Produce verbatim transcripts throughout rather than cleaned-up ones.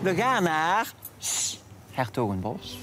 We gaan naar Hertogenbosch.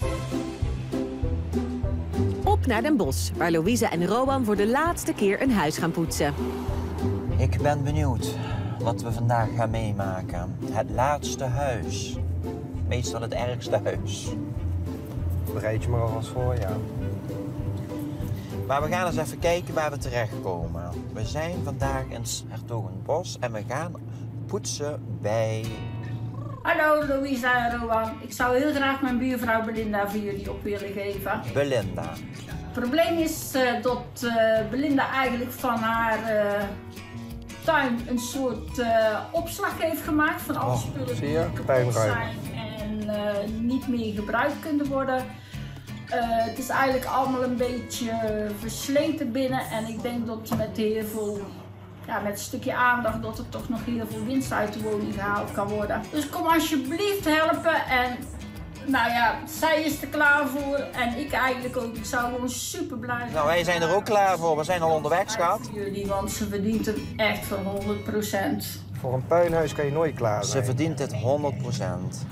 Op naar Den Bosch, waar Louise en Rowan voor de laatste keer een huis gaan poetsen. Ik ben benieuwd wat we vandaag gaan meemaken. Het laatste huis. Meestal het ergste huis. Bereid je maar alvast voor, ja. Maar we gaan eens even kijken waar we terechtkomen. We zijn vandaag in Hertogenbosch en we gaan poetsen bij... Hallo Louisa en Rowan. Ik zou heel graag mijn buurvrouw Belinda voor jullie op willen geven. Belinda. Het probleem is uh, dat uh, Belinda eigenlijk van haar uh, tuin een soort uh, opslag heeft gemaakt van alle oh, spullen zie je? die Pijnruim. zijn en uh, niet meer gebruikt kunnen worden. Uh, het is eigenlijk allemaal een beetje versleten binnen en ik denk dat met heel veel, ja, met een stukje aandacht dat er toch nog heel veel winst uit de woning gehaald kan worden. Dus kom alsjeblieft helpen en nou ja, zij is er klaar voor en ik eigenlijk ook. Ik zou gewoon super blij zijn. Nou, wij zijn er ook klaar voor. We zijn al onderweg, schat. Jullie, want ze verdient het echt van honderd procent. Voor een puinhuis kan je nooit klaar zijn. Ze verdient het honderd procent.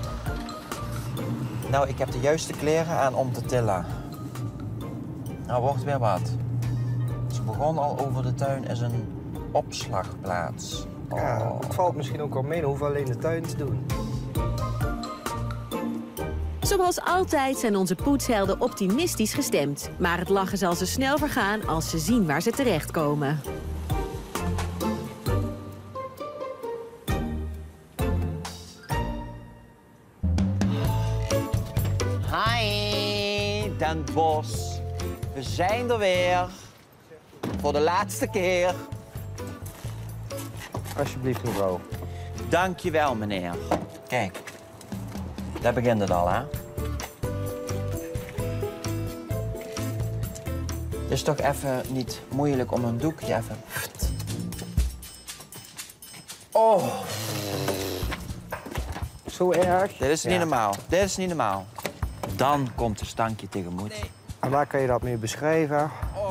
Nou, ik heb de juiste kleren aan om te tillen. Nou, wordt weer wat. Ze begon al over de tuin is een opslagplaats. Oh. Ja, het valt misschien ook wel mee, dan hoeven we alleen de tuin te doen. Zoals altijd zijn onze poetshelden optimistisch gestemd. Maar het lachen zal ze snel vergaan als ze zien waar ze terechtkomen. Hi, Den Bosch. We zijn er weer. Voor de laatste keer. Alsjeblieft, mevrouw. Dankjewel, meneer. Kijk, daar begint het al, hè? Het is toch even niet moeilijk om een doekje even... Oh, Zo erg? dit is niet Ja. normaal. Dit is niet normaal. Dan komt de stankje tegemoet. En waar kan je dat mee beschrijven?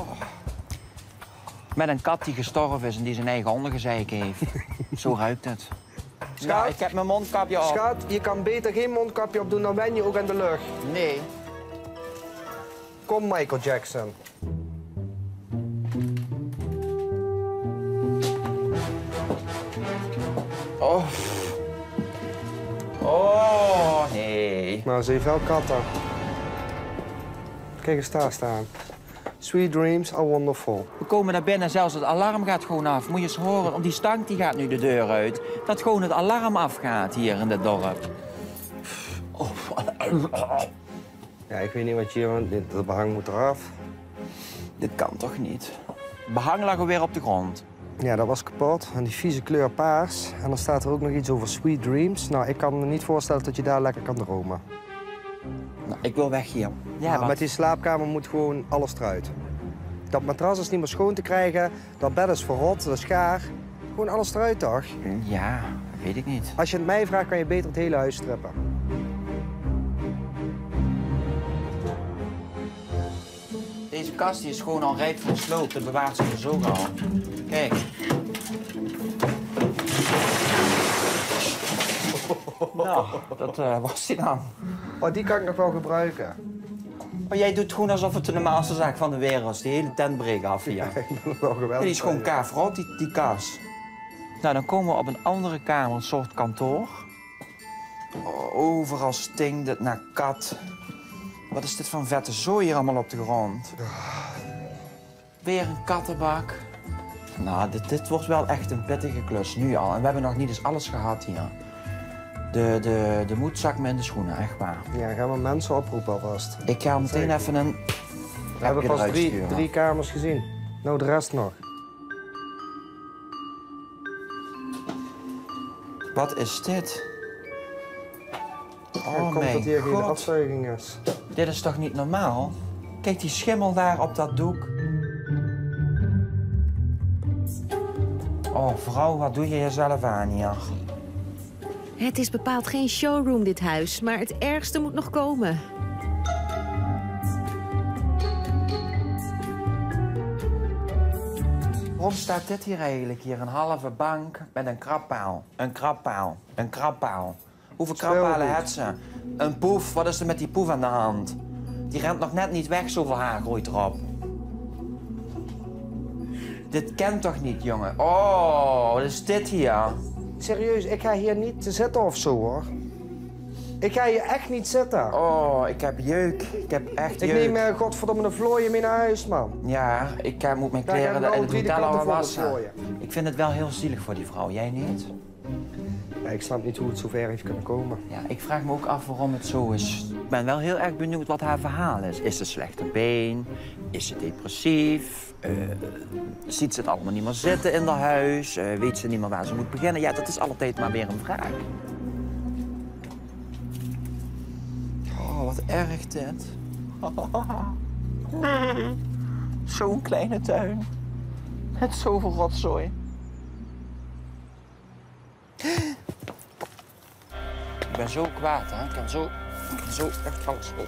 Met een kat die gestorven is en die zijn eigen ondergezeik heeft. Zo ruikt het. Ja, ik heb mijn mondkapje op. Schat, je kan beter geen mondkapje opdoen, dan wen je ook aan de lucht. Nee. Kom, Michael Jackson. Oh. Oh, nee. Nou, ze heeft wel katten. Kijk eens daar staan. Sweet dreams are wonderful. We komen naar binnen, zelfs het alarm gaat gewoon af. Moet je eens horen, om die stank die gaat nu de deur uit. Dat gewoon het alarm afgaat hier in dit dorp. Oh. Ja, ik weet niet wat je hier... want dit- Dat behang moet eraf. Dit kan toch niet? Behang lag alweer op de grond. Ja, dat was kapot. En die vieze kleur paars. En dan staat er ook nog iets over sweet dreams. Nou, ik kan me niet voorstellen dat je daar lekker kan dromen. Nou, ik wil weg hier. Ja, Nou, wat? met die slaapkamer moet gewoon alles eruit. Dat matras is niet meer schoon te krijgen. Dat bed is verrot, dat is gaar. Gewoon alles eruit, toch? Ja, weet ik niet. Als je het mij vraagt, kan je beter het hele huis strippen. Deze kast die is gewoon al rijp voor sloop. Dat bewaart zich er zo al. Kijk. Nou, dat uh, was die dan. Oh, die kan ik nog wel gebruiken. Maar jij doet gewoon alsof het de normaalste zaak van de wereld is. Die hele tent breekt af hier. Ja, ik ben nog wel geweldig. Die is gewoon kaafrot, die, die kast. Nou, dan komen we op een andere kamer, een soort kantoor. Oh, overal stinkt het naar kat. Wat is dit van vette zooi hier allemaal op de grond? Weer een kattenbak. Nou, dit, dit wordt wel echt een pittige klus, nu al. En we hebben nog niet eens alles gehad hier. De, de, de moed zakt me in de schoenen, echt waar. Ja, gaan we mensen oproepen alvast. Ik ga meteen Zeker. even een... We hebben pas drie, sturen. drie kamers gezien. Nou, de rest nog. Wat is dit? Oh, Oh komt dat mijn hier geen god. afzuiging is. Dit is toch niet normaal? Kijk die schimmel daar op dat doek. Oh, vrouw, wat doe je jezelf aan hier? Het is bepaald geen showroom, dit huis, maar het ergste moet nog komen. Waarom staat dit hier eigenlijk? Hier een halve bank met een krabpaal. Een krabpaal. Een krabpaal. Hoeveel Dat is heel kraphalen goed. heeft ze? Een poef, wat is er met die poef aan de hand? Die rent nog net niet weg, zoveel haar groeit erop. Dit kent toch niet, jongen? Oh, wat is dit hier? Serieus, ik ga hier niet te zitten of zo, hoor. Ik ga hier echt niet zitten. Oh, ik heb jeuk. Ik heb echt Ik jeuk. neem uh, godverdomme een vlooien mee naar huis, man. Ja, ik eh, moet mijn Daar gaan kleren we in al het drie de hotel al kanten voor wassen. beplooien. Ik vind het wel heel zielig voor die vrouw. Jij niet? Ja, ik snap niet hoe het zover heeft kunnen komen. Ja, ik vraag me ook af waarom het zo is. Ik ben wel heel erg benieuwd wat haar verhaal is. Is ze slechte been? Is ze depressief? Uh, ziet ze het allemaal niet meer zitten in haar huis? Uh, weet ze niet meer waar ze moet beginnen? Ja, dat is altijd maar weer een vraag. Oh, wat erg dit. Zo'n kleine tuin. Met zoveel rotzooi. Ik ben zo kwaad, hè. Ik kan zo... Ik kan zo... Ik kan zo...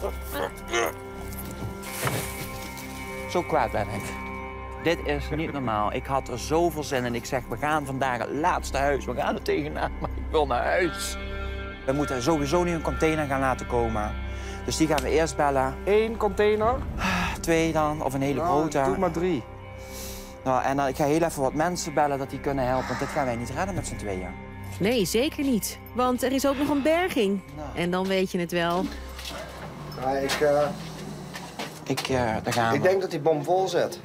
Zo kwaad ben ik. Dit is niet normaal. Ik had er zoveel zin in. Ik zeg, we gaan vandaag het laatste huis. We gaan er tegenaan, maar ik wil naar huis. We moeten sowieso nu een container gaan laten komen. Dus die gaan we eerst bellen. Eén container? Twee dan, of een hele Nou, grote. doe maar drie. Nou, en dan, ik ga heel even wat mensen bellen dat die kunnen helpen. Want dit gaan wij niet redden met z'n tweeën. Nee, zeker niet. Want er is ook nog een berging. Nou. En dan weet je het wel. Ja, ik, uh, Ik, uh, daar gaan ik we. denk dat die bom vol zit.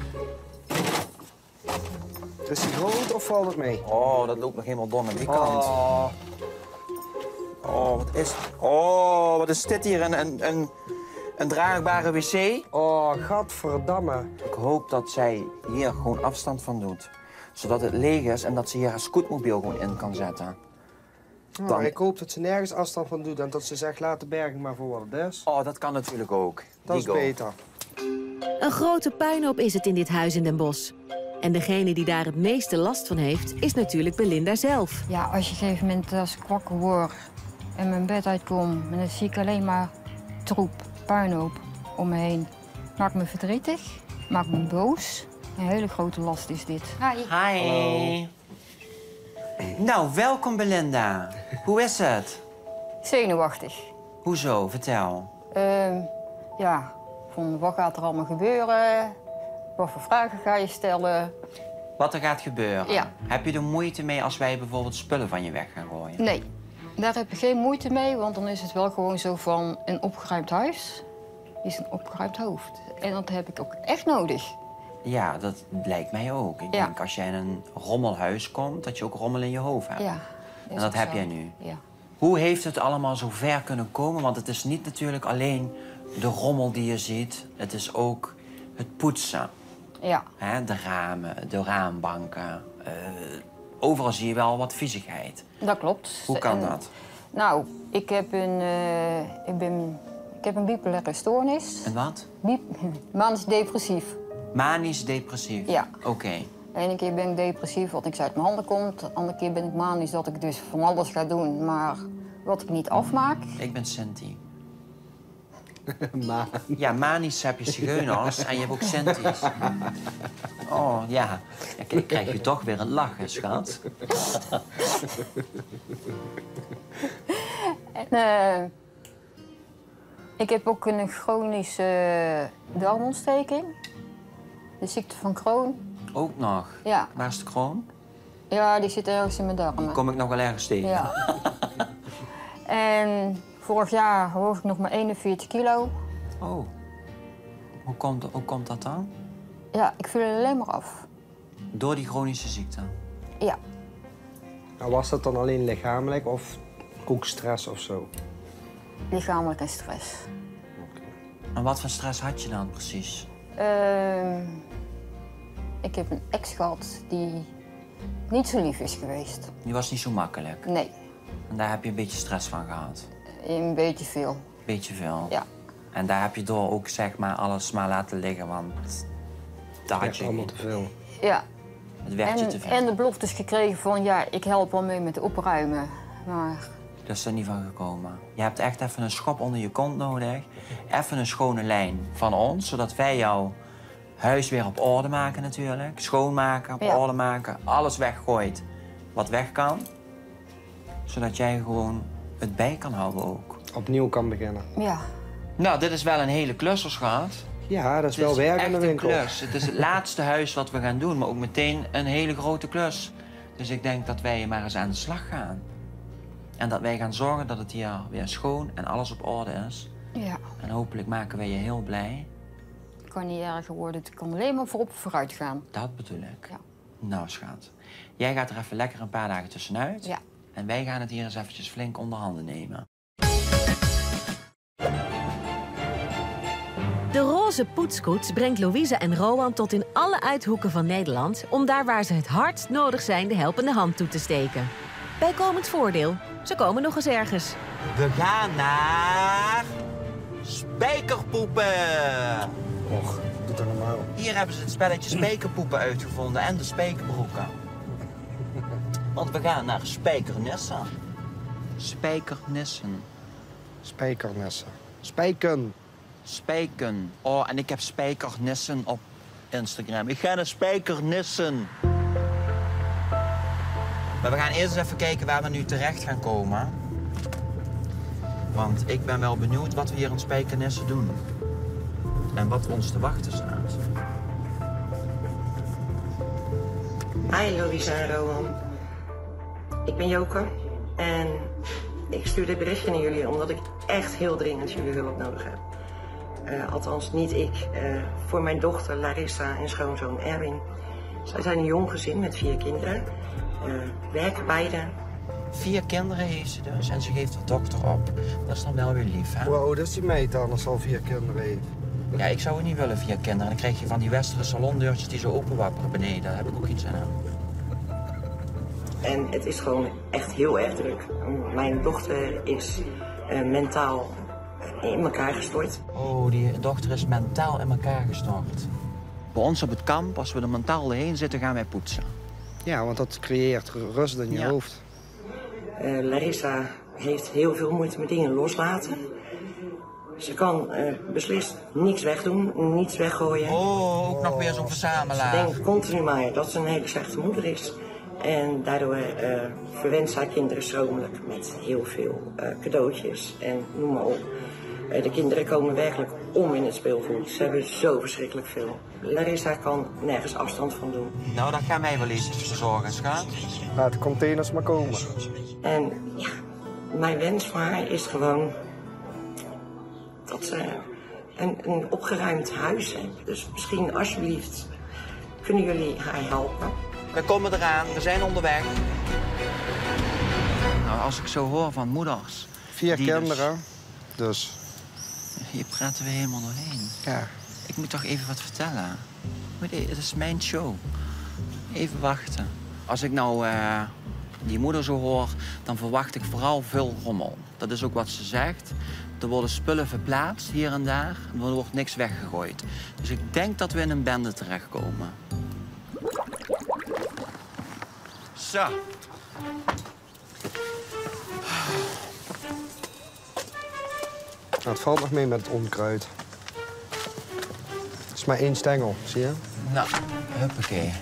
Is die groot of valt het mee? Oh, dat loopt nog helemaal dom aan die kant. Oh. Oh, wat is... Oh, wat is dit hier? Een, een, een, een draagbare wc? Oh, gadverdamme. Ik hoop dat zij hier gewoon afstand van doet. Zodat het leeg is en dat ze hier haar scootmobiel gewoon in kan zetten. Nou, Dan- ik hoop dat ze nergens afstand van doet en dat ze zegt, laat de berging maar voor wat het is. Oh, dat kan natuurlijk ook. Dat is Die go. beter. Een grote puinhoop is het in dit huis in Den Bosch. En degene die daar het meeste last van heeft, is natuurlijk Belinda zelf. Ja, als je op een gegeven moment als ik wakker word en mijn bed uitkom, dan zie ik alleen maar troep, puinhoop om me heen. Maakt me verdrietig, maakt me boos. Een hele grote last is dit. Hi. Hi. Nou, welkom Belinda. Hoe is het? Zenuwachtig. Hoezo? Vertel. Ehm, ja, van wat gaat er allemaal gebeuren? Wat voor vragen ga je stellen? Wat er gaat gebeuren? Ja. Heb je er moeite mee als wij bijvoorbeeld spullen van je weg gaan gooien? Nee, daar heb ik geen moeite mee, want dan is het wel gewoon zo van een opgeruimd huis is een opgeruimd hoofd. En dat heb ik ook echt nodig. Ja, dat lijkt mij ook. Ik Ja. denk als jij in een rommelhuis komt, dat je ook rommel in je hoofd hebt. Ja. En dat heb jij nu. Ja. Hoe heeft het allemaal zo ver kunnen komen? Want het is niet natuurlijk alleen de rommel die je ziet. Het is ook het poetsen. Ja. Hè? De ramen, de raambanken. Eh, overal zie je wel wat viezigheid. Dat klopt. Hoe kan En, dat? Nou, ik heb een, eh, ik ben, ik heb een bipolaire stoornis. En wat? Bip- Manisch depressief. Manisch depressief? Ja. Oké. De ene keer ben ik depressief, wat niks uit mijn handen komt. De andere keer ben ik manisch, dat ik dus van alles ga doen, maar wat ik niet afmaak. Ik ben Sinti. Maar... Ja, manisch heb je zigeuners en je hebt ook Sinti's. Oh, ja. Ja, kijk, krijg je toch weer een lachen, schat. En, eh, ik heb ook een chronische eh, darmontsteking. De ziekte van Crohn. Ook nog. Ja, Waar is de kroon? ja die zit ergens in mijn darmen. Kom ik nog wel ergens tegen? Ja. En vorig jaar woog ik nog maar eenenveertig kilo. Oh. Hoe komt, hoe komt dat dan? Ja, ik viel er alleen maar af. Door die chronische ziekte? Ja, Nou, was dat dan alleen lichamelijk of ook stress of zo? lichamelijk en stress. En wat voor stress had je dan precies? Ehm, ik heb een ex gehad die niet zo lief is geweest. Die was niet zo makkelijk. Nee, En daar heb je een beetje stress van gehad. een beetje veel. Beetje veel. Ja, En daar heb je door ook zeg maar alles maar laten liggen, want daar had Echt je allemaal geen- te veel. ja. het werd je te En, veel. en de beloftes gekregen van ja, ik help wel mee met opruimen. Maar Dat is er niet van gekomen. Je hebt echt even een schop onder je kont nodig. Even een schone lijn van ons, zodat wij jouw huis weer op orde maken natuurlijk. Schoonmaken, op Ja. orde maken. Alles weggooit wat weg kan. Zodat jij gewoon het bij kan houden ook. Opnieuw kan beginnen. Ja. Nou, dit is wel een hele klus, schat. Ja, dat is Het wel werk echt in de een winkel. klus. Het is het laatste huis wat we gaan doen, maar ook meteen een hele grote klus. Dus ik denk dat wij maar eens aan de slag gaan. En dat wij gaan zorgen dat het hier weer schoon en alles op orde is. Ja. En hopelijk maken wij je heel blij. Het kan niet erger worden. Het kan alleen maar voorop vooruit gaan. Dat bedoel ik. Ja. Nou, schat. Jij gaat er even lekker een paar dagen tussenuit. Ja. En wij gaan het hier eens eventjes flink onder handen nemen. De roze poetskoets brengt Louise en Rowan tot in alle uithoeken van Nederland... om daar waar ze het hardst nodig zijn de helpende hand toe te steken. Bijkomend voordeel, ze komen nog eens ergens. We gaan naar spijkerpoepen. Och, doe toch normaal. Hier hebben ze het spelletje spijkerpoepen uitgevonden en de spijkerbroeken. Want we gaan naar spijkernissen. Spijkernissen. Spijkernessen. Spijken. Spijken. Oh, en ik heb spijkernissen op Instagram. Ik ga naar spijkernissen. Maar we gaan eerst even kijken waar we nu terecht gaan komen. Want ik ben wel benieuwd wat we hier in spijkernissen doen. En wat ons te wachten staat. Hi Louise en Rowan. Ik ben Joke en ik stuur dit berichtje naar jullie omdat ik echt heel dringend jullie hulp nodig heb. Uh, althans, niet ik. Uh, voor mijn dochter Larissa en schoonzoon Erwin. Zij zijn een jong gezin met vier kinderen. Uh, werken beide. Vier kinderen heeft ze dus en ze geeft haar dochter op. Dat is dan wel weer lief, hè? Hoe oud is die meid dan als ze al vier kinderen heeft? Ja, ik zou het niet willen, vier kinderen. Dan krijg je van die westerse salondeurtjes die zo openwapperen beneden. Daar heb ik ook iets aan. En het is gewoon echt heel erg druk. Mijn dochter is uh, mentaal in elkaar gestort. Oh, die dochter is mentaal in elkaar gestort. Bij ons op het kamp, als we er mentaal heen zitten, gaan wij poetsen. Ja, want dat creëert rust in je Ja. hoofd. Uh, Larissa heeft heel veel moeite met dingen loslaten. Ze kan uh, beslist niks wegdoen, niets weggooien. Oh, ook nog weer zo'n Ze verzamelaar. denkt continu maar dat ze een hele slechte moeder is. En daardoor uh, verwent ze haar kinderen schromelijk met heel veel uh, cadeautjes en noem maar op. Uh, de kinderen komen werkelijk om in het speelgoed. Ze hebben zo verschrikkelijk veel. Larissa kan nergens afstand van doen. Nou, dat gaan wij wel eens verzorgen, schat. Laat de containers maar komen. En ja, mijn wens voor haar is gewoon dat ze een, een opgeruimd huis heeft. Dus misschien alsjeblieft kunnen jullie haar helpen. We komen eraan, we zijn onderweg. Nou, als ik zo hoor van moeders... Vier die kinderen, dus... Dus, hier praten we helemaal doorheen. Ja. Ik moet toch even wat vertellen. Moet je- Het is mijn show. Even wachten. Als ik nou uh, die moeder zo hoor, dan verwacht ik vooral veel rommel. Dat is ook wat ze zegt. Er worden spullen verplaatst hier en daar. En er wordt niks weggegooid. Dus ik denk dat we in een bende terechtkomen. Zo. Nou, het valt nog mee met het onkruid. Het is maar één stengel, zie je? Nou, huppakee.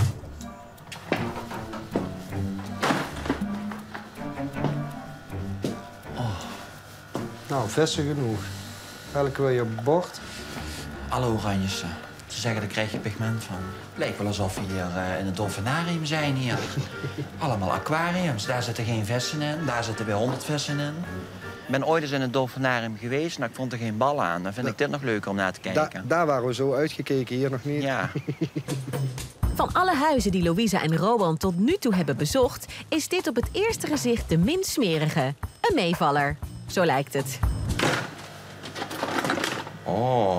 Nou, vissen genoeg. Welke wil je op bord? Alle oranjes. eh. Ze zeggen, daar krijg je pigment van. Het lijkt wel alsof we hier uh, in het dolfinarium zijn hier. Allemaal aquariums. Daar zitten geen vissen in. Daar zitten weer honderd vissen in. Ik ben ooit eens in het dolfinarium geweest, maar ik vond er geen bal aan. Dan vind ik dit nog leuker om naar te Da kijken. daar waren we zo uitgekeken, hier nog niet. Ja. Van alle huizen die Louisa en Rowan tot nu toe hebben bezocht... is dit op het eerste gezicht de minst smerige. Een meevaller. Zo lijkt het. Oh.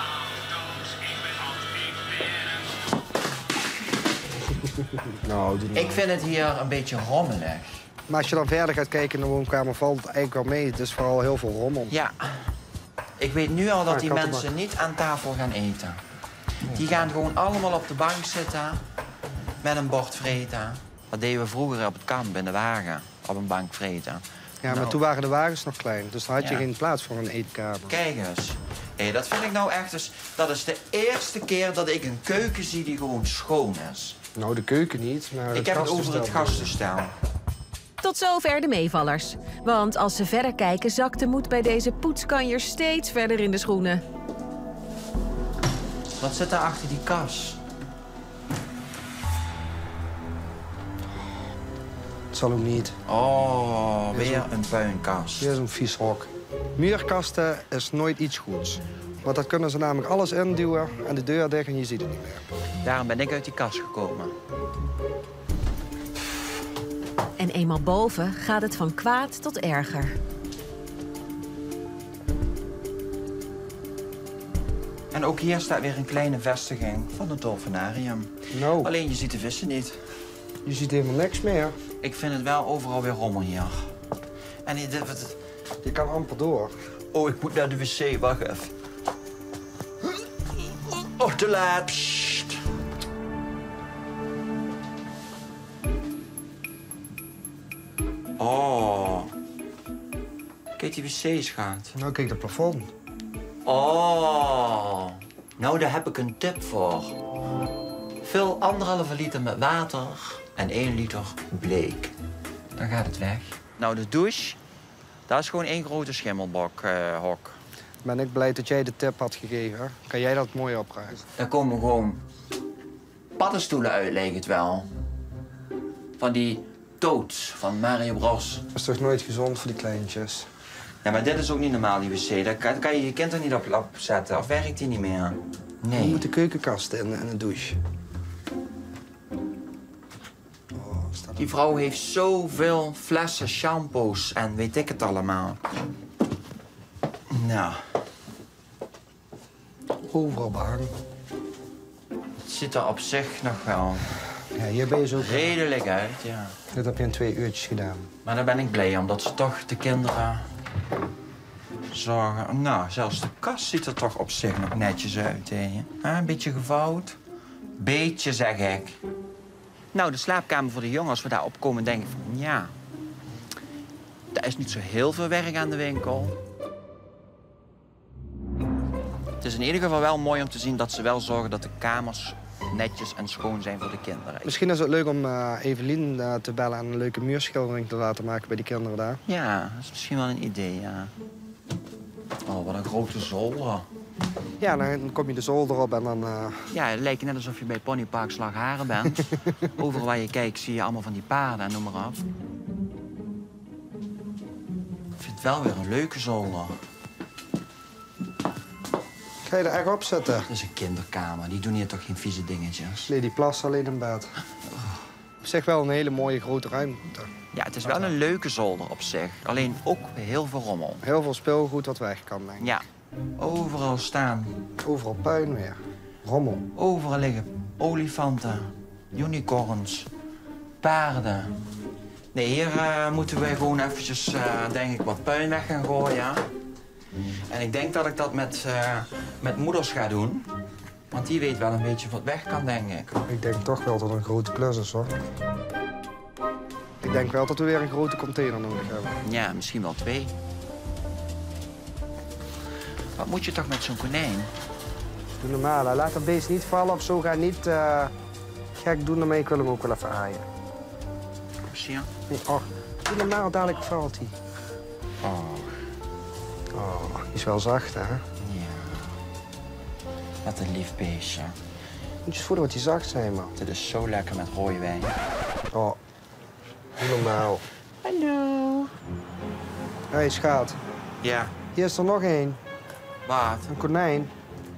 Nou, doe Ik vind het hier een beetje rommelig. Maar als je dan verder gaat kijken in de woonkamer, valt het eigenlijk wel mee. Het is vooral heel veel rommel. Ja. Ik weet nu al dat Ah, die ik had het mensen niet aan tafel gaan eten. Die gaan gewoon allemaal op de bank zitten met een bord vreten. Dat deden we vroeger op het kamp in de wagen, op een bank vreten. Ja, maar Nou. toen waren de wagens nog klein. Dus dan had je Ja. geen plaats voor een eetkamer. Kijk eens. Hé, dat vind ik nou echt dus... Dat is de eerste keer dat ik een keuken zie die gewoon schoon is. Nou, de keuken niet, maar Ik heb het over het gastentoestel. Tot zover de meevallers. Want als ze verder kijken, zakt de moed bij deze poetskanjer steeds verder in de schoenen. Wat zit daar achter die kas? Het zal ook niet. Oh, weer een puinkas. Hier is een vies hok. Muurkasten is nooit iets goeds. Want dan kunnen ze namelijk alles induwen en de deur dicht en je ziet het niet meer. Daarom ben ik uit die kas gekomen. En eenmaal boven gaat het van kwaad tot erger. En ook hier staat weer een kleine vestiging van het dolfinarium. Nou, Alleen je ziet de vissen niet. je ziet helemaal niks meer. Ik vind het wel overal weer rommel hier. En dit, wat... Je kan amper door. Oh, ik moet naar de wc, wacht even. Oh, te laat. Psst. Oh. Kijk, die wc's gaat. Nou, kijk het plafond. Oh. Nou, daar heb ik een tip voor. Vul anderhalve liter met water en één liter bleek. Dan gaat het weg. Nou, de douche, dat is gewoon één grote schimmelbak uh, hok. Ben ik blij dat jij de tip had gegeven. Kan jij dat mooi opruimen? Daar komen gewoon paddenstoelen uit, lijkt het wel. Van die Toads van Mario Bros. Dat is toch nooit gezond voor die kleintjes? Ja, maar dit is ook niet normaal, die wc. Daar kan, kan je je kind er niet op, op zetten. Of werkt die niet meer? Nee. Je moet de keukenkast in en een douche. Oh, staat Die vrouw heeft zoveel flessen shampoos en weet ik het allemaal. Nou, overal behang. het ziet er op zich nog wel Ja, hier ben je zo... redelijk uit, ja. Dit heb je in twee uurtjes gedaan. Maar daar ben ik blij om, dat ze toch de kinderen zorgen. Nou, zelfs de kast ziet er toch op zich nog netjes uit, hè? Ah, een beetje gevouwd. Beetje, zeg ik. Nou, de slaapkamer voor de jongen, als we daar opkomen, denk ik van, ja... daar is niet zo heel veel werk aan de winkel. Het is in ieder geval wel mooi om te zien dat ze wel zorgen dat de kamers netjes en schoon zijn voor de kinderen. Misschien is het leuk om uh, Evelien uh, te bellen en een leuke muurschildering te laten maken bij die kinderen daar. Ja, dat is misschien wel een idee, ja. Oh, wat een grote zolder. Ja, dan kom je de zolder op en dan... Uh... Ja, het lijkt net alsof je bij Ponypark Slagharen bent. Overal waar je kijkt zie je allemaal van die paarden en noem maar op. Ik vind het wel weer een leuke zolder. Ga je er echt op zitten? Dat is een kinderkamer, die doen hier toch geen vieze dingetjes? Nee, die plassen alleen in bed. Op zich wel een hele mooie grote ruimte. Ja, het is wel een leuke zolder op zich. Alleen ook heel veel rommel. Heel veel speelgoed wat weg kan, denk ik. Ja, overal staan. Overal puin weer. Rommel. Overal liggen olifanten, unicorns, paarden. Nee, hier uh, moeten wij gewoon eventjes, uh, denk ik, wat puin weg gaan gooien. En ik denk dat ik dat met, uh, met moeders ga doen. Want die weet wel een beetje wat weg kan, denk ik. Ik denk toch wel dat het een grote klus is, hoor. Ik denk wel dat we weer een grote container nodig hebben. Ja, misschien wel twee. Wat moet je toch met zo'n konijn? Doe normaal, hè. Laat dat beest niet vallen of zo. Ga niet uh, gek doen ermee. Ik wil hem ook wel even aaien. Zie je? Nee, oh, doe normaal, dadelijk valt hij. Oh. Oh, die is wel zacht, hè? Ja. Wat een lief beestje. Moet je eens voelen wat die zacht zijn, man. Dit is zo lekker met rode wijn. Oh, doe normaal. Hallo. Hé, hey, schaat. Ja. Hier is er nog één. Wat? Een konijn.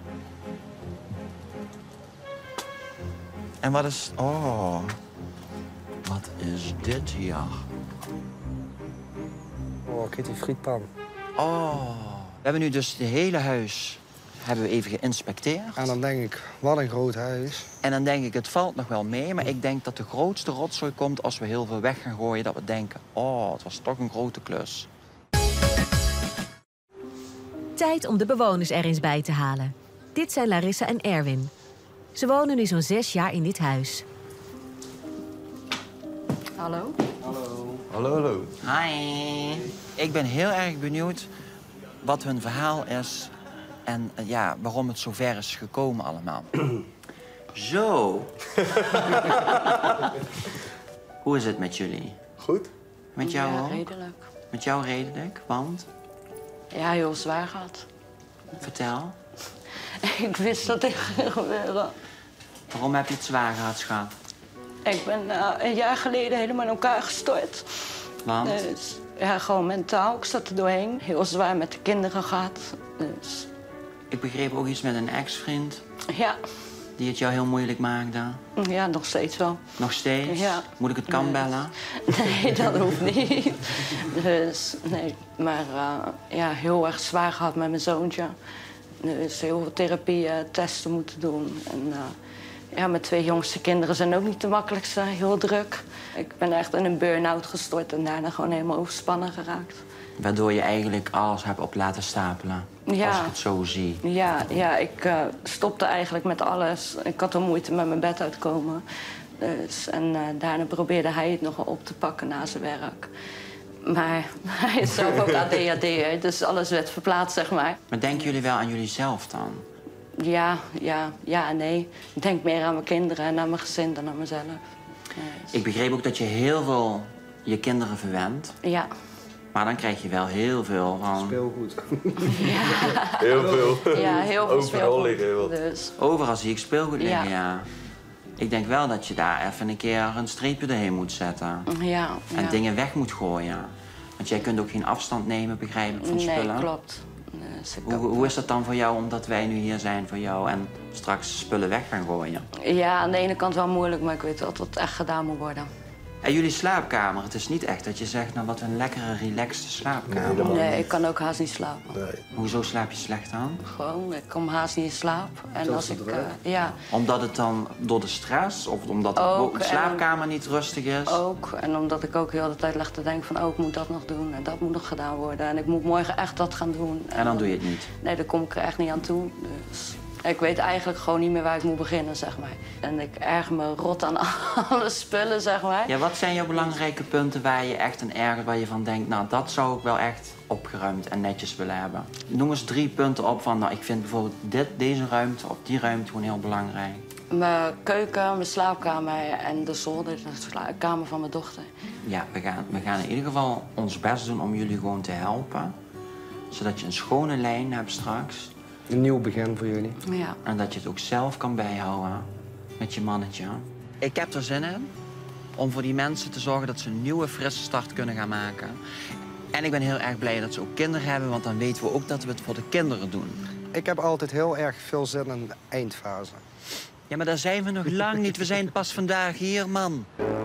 En wat is... Oh. Wat is dit hier? Oh, kijk die frietpan. Oh. We hebben nu dus het hele huis hebben we even geïnspecteerd. En dan denk ik, wat een groot huis. En dan denk ik, het valt nog wel mee. Maar ik denk dat de grootste rotzooi komt als we heel veel weg gaan gooien. Dat we denken, oh, het was toch een grote klus. Tijd om de bewoners er eens bij te halen. Dit zijn Larissa en Erwin. Ze wonen nu zo'n zes jaar in dit huis. Hallo? Hallo. Hallo, hallo. Hi. Ik ben heel erg benieuwd wat hun verhaal is. En uh, ja, waarom het zo ver is gekomen allemaal. Zo. Hoe is het met jullie? Goed? Met jou ja, ook? redelijk. Met jou redelijk, want? Ja, heel zwaar gehad. Vertel. Ik wist dat dit ging gebeuren. Waarom heb je het zwaar gehad, schat? Ik ben uh, een jaar geleden helemaal in elkaar gestort. Want? Dus, ja, gewoon mentaal. Ik zat er doorheen. Heel zwaar met de kinderen gehad. Dus, Ik begreep ook iets met een ex-vriend ja. die het jou heel moeilijk maakte. Ja, nog steeds wel. Nog steeds? Ja. Moet ik het kan Nee. bellen? Nee, dat hoeft niet. Dus, nee. Maar uh, ja, heel erg zwaar gehad met mijn zoontje. Dus heel veel therapie, uh, testen moeten doen. En, uh, ja, mijn twee jongste kinderen zijn ook niet de makkelijkste. Heel druk. Ik ben echt in een burn-out gestort en daarna gewoon helemaal overspannen geraakt. Waardoor je eigenlijk alles hebt op laten stapelen. Ja. Als ik het zo zie. Ja, ja ik uh, stopte eigenlijk met alles. Ik had al moeite met mijn bed uitkomen. Dus, en uh, daarna probeerde hij het nogal op te pakken na zijn werk. Maar hij is zelf ook A D H D'er, dus alles werd verplaatst, zeg maar. Maar denken jullie wel aan jullie zelf dan? Ja, ja, ja en nee. Ik denk meer aan mijn kinderen en aan mijn gezin dan aan mezelf. Dus, Ik begreep ook dat je heel veel je kinderen verwendt. ja. Maar dan krijg je wel heel veel van... Speelgoed. Heel veel. Ja, heel veel Overal speelgoed. liggen heel wat. Dus, Overal zie ik speelgoed liggen, Ja. ja. Ik denk wel dat je daar even een keer een streepje doorheen moet zetten. ja, En ja. dingen weg moet gooien. Want jij kunt ook geen afstand nemen, begrijp ik, van Nee, spullen. klopt. Dus ik Hoe, ook- hoe is dat dan voor jou, omdat wij nu hier zijn voor jou en straks spullen weg gaan gooien? Ja, aan de ene kant wel moeilijk, maar ik weet wel dat het echt gedaan moet worden. En jullie slaapkamer, het is niet echt dat je zegt, nou wat een lekkere, relaxte slaapkamer. Nee, ik kan ook haast niet slapen. Nee. Hoezo slaap je slecht aan? Gewoon, ik kom haast niet in slaap. En Veel als te ik, druk. uh, ja, Omdat het dan door de stress of omdat de Ook, de slaapkamer niet rustig is? ook. En omdat ik ook heel de tijd leg te denken van, oh, ik moet dat nog doen en dat moet nog gedaan worden. En ik moet morgen echt dat gaan doen. En dan doe je het niet? Nee, daar kom ik er echt niet aan toe. Dus ik weet eigenlijk gewoon niet meer waar ik moet beginnen, zeg maar. En ik erger me rot aan alle spullen, zeg maar. Ja, wat zijn jouw belangrijke punten waar je echt een ergert, waar je van denkt, nou dat zou ik wel echt opgeruimd en netjes willen hebben? Noem eens drie punten op van, nou ik vind bijvoorbeeld dit, deze ruimte of die ruimte gewoon heel belangrijk. Mijn keuken, mijn slaapkamer en de zolder, de slaapkamer van mijn dochter. Ja, we gaan, we gaan in ieder geval ons best doen om jullie gewoon te helpen. Zodat je een schone lijn hebt straks. Een nieuw begin voor jullie. Ja. En dat je het ook zelf kan bijhouden met je mannetje. Ik heb er zin in om voor die mensen te zorgen dat ze een nieuwe, frisse start kunnen gaan maken. En ik ben heel erg blij dat ze ook kinderen hebben, want dan weten we ook dat we het voor de kinderen doen. Ik heb altijd heel erg veel zin in de eindfase. Ja, maar daar zijn we nog lang niet. We zijn pas vandaag hier, man.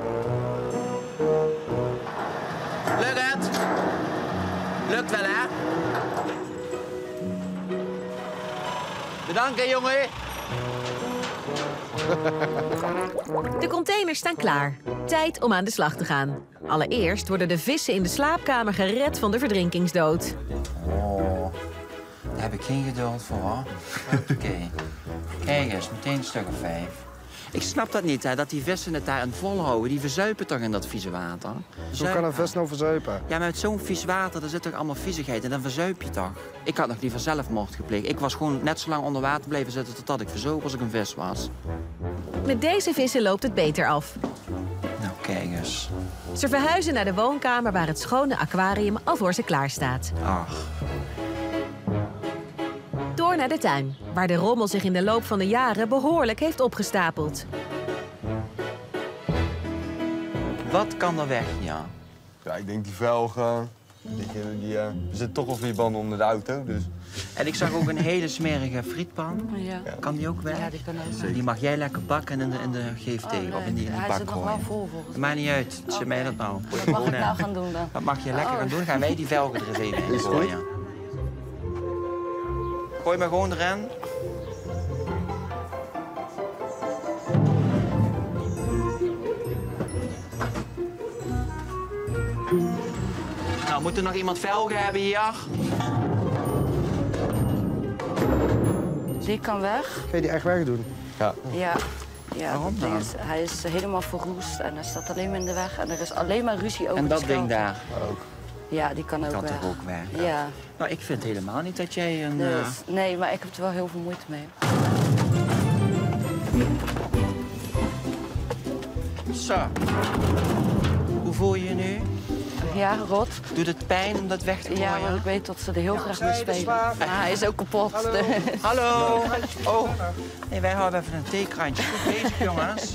Lukt het? Lukt wel, hè? Bedankt, hè, jongen. De containers staan klaar. Tijd om aan de slag te gaan. Allereerst worden de vissen in de slaapkamer gered van de verdrinkingsdood. Oh, daar heb ik geen geduld voor, hoor. Oké. Kijk eens, meteen een stuk of vijf. Ik snap dat niet, hè, dat die vissen het daarin volhouden. Die verzuipen toch in dat vieze water? Hoe kan een vis nou verzuipen? Ja, maar met zo'n vies water, daar zit toch allemaal viezigheid en dan verzuip je toch? Ik had nog liever zelfmoord gepleegd. Ik was gewoon net zo lang onder water blijven zitten totdat ik verzoop als ik een vis was. Met deze vissen loopt het beter af. Nou, kijk eens. Ze verhuizen naar de woonkamer waar het schone aquarium al voor ze klaar staat. Ach, Door naar de tuin, waar de rommel zich in de loop van de jaren behoorlijk heeft opgestapeld. wat kan er weg, ja? Ja, ik denk die velgen. Die, die, die, uh, er zit toch al vier banden onder de auto, dus... En ik zag ook een hele smerige frietpan. Ja. Kan die ook weg? Ja, die kan ook weg. Die mag jij lekker bakken en in de, in de G V T Oh, nee. of in die, in die Hij bak zit nog wel gooien. vol, volgens mij. Maakt niet uit. Zeg Oké. mij dat nou. Gooi Wat mag gewoon ik nou in. gaan doen dan? Wat mag je lekker Oh. gaan doen? Gaan wij die velgen er eens even in Is goed. gooien. Gooi maar gewoon erin. Nou, moet er nog iemand velgen hebben hier? Die kan weg. Ga je die echt wegdoen? Ja. Ja. Ja, Waarom dat ding dan? is, hij is helemaal verroest en hij staat alleen maar in de weg. En er is alleen maar ruzie over En dat het ding geld. daar. Ja, die kan ook Kan weg. toch ook weg? Ja, Nou, ik vind helemaal niet dat jij een... eh, dus, nee, maar ik heb er wel heel veel moeite mee. Zo. Hoe voel je je nu? Ja, rot. Doet het pijn om dat weg te gooien? Ja, want ik weet dat ze er heel Ja, graag zij, mee dat is spelen. waar. Maar hij is ook kapot. Hallo. dus- Hallo. Oh, nee, wij houden even een theekrantje. Goed bezig, jongens.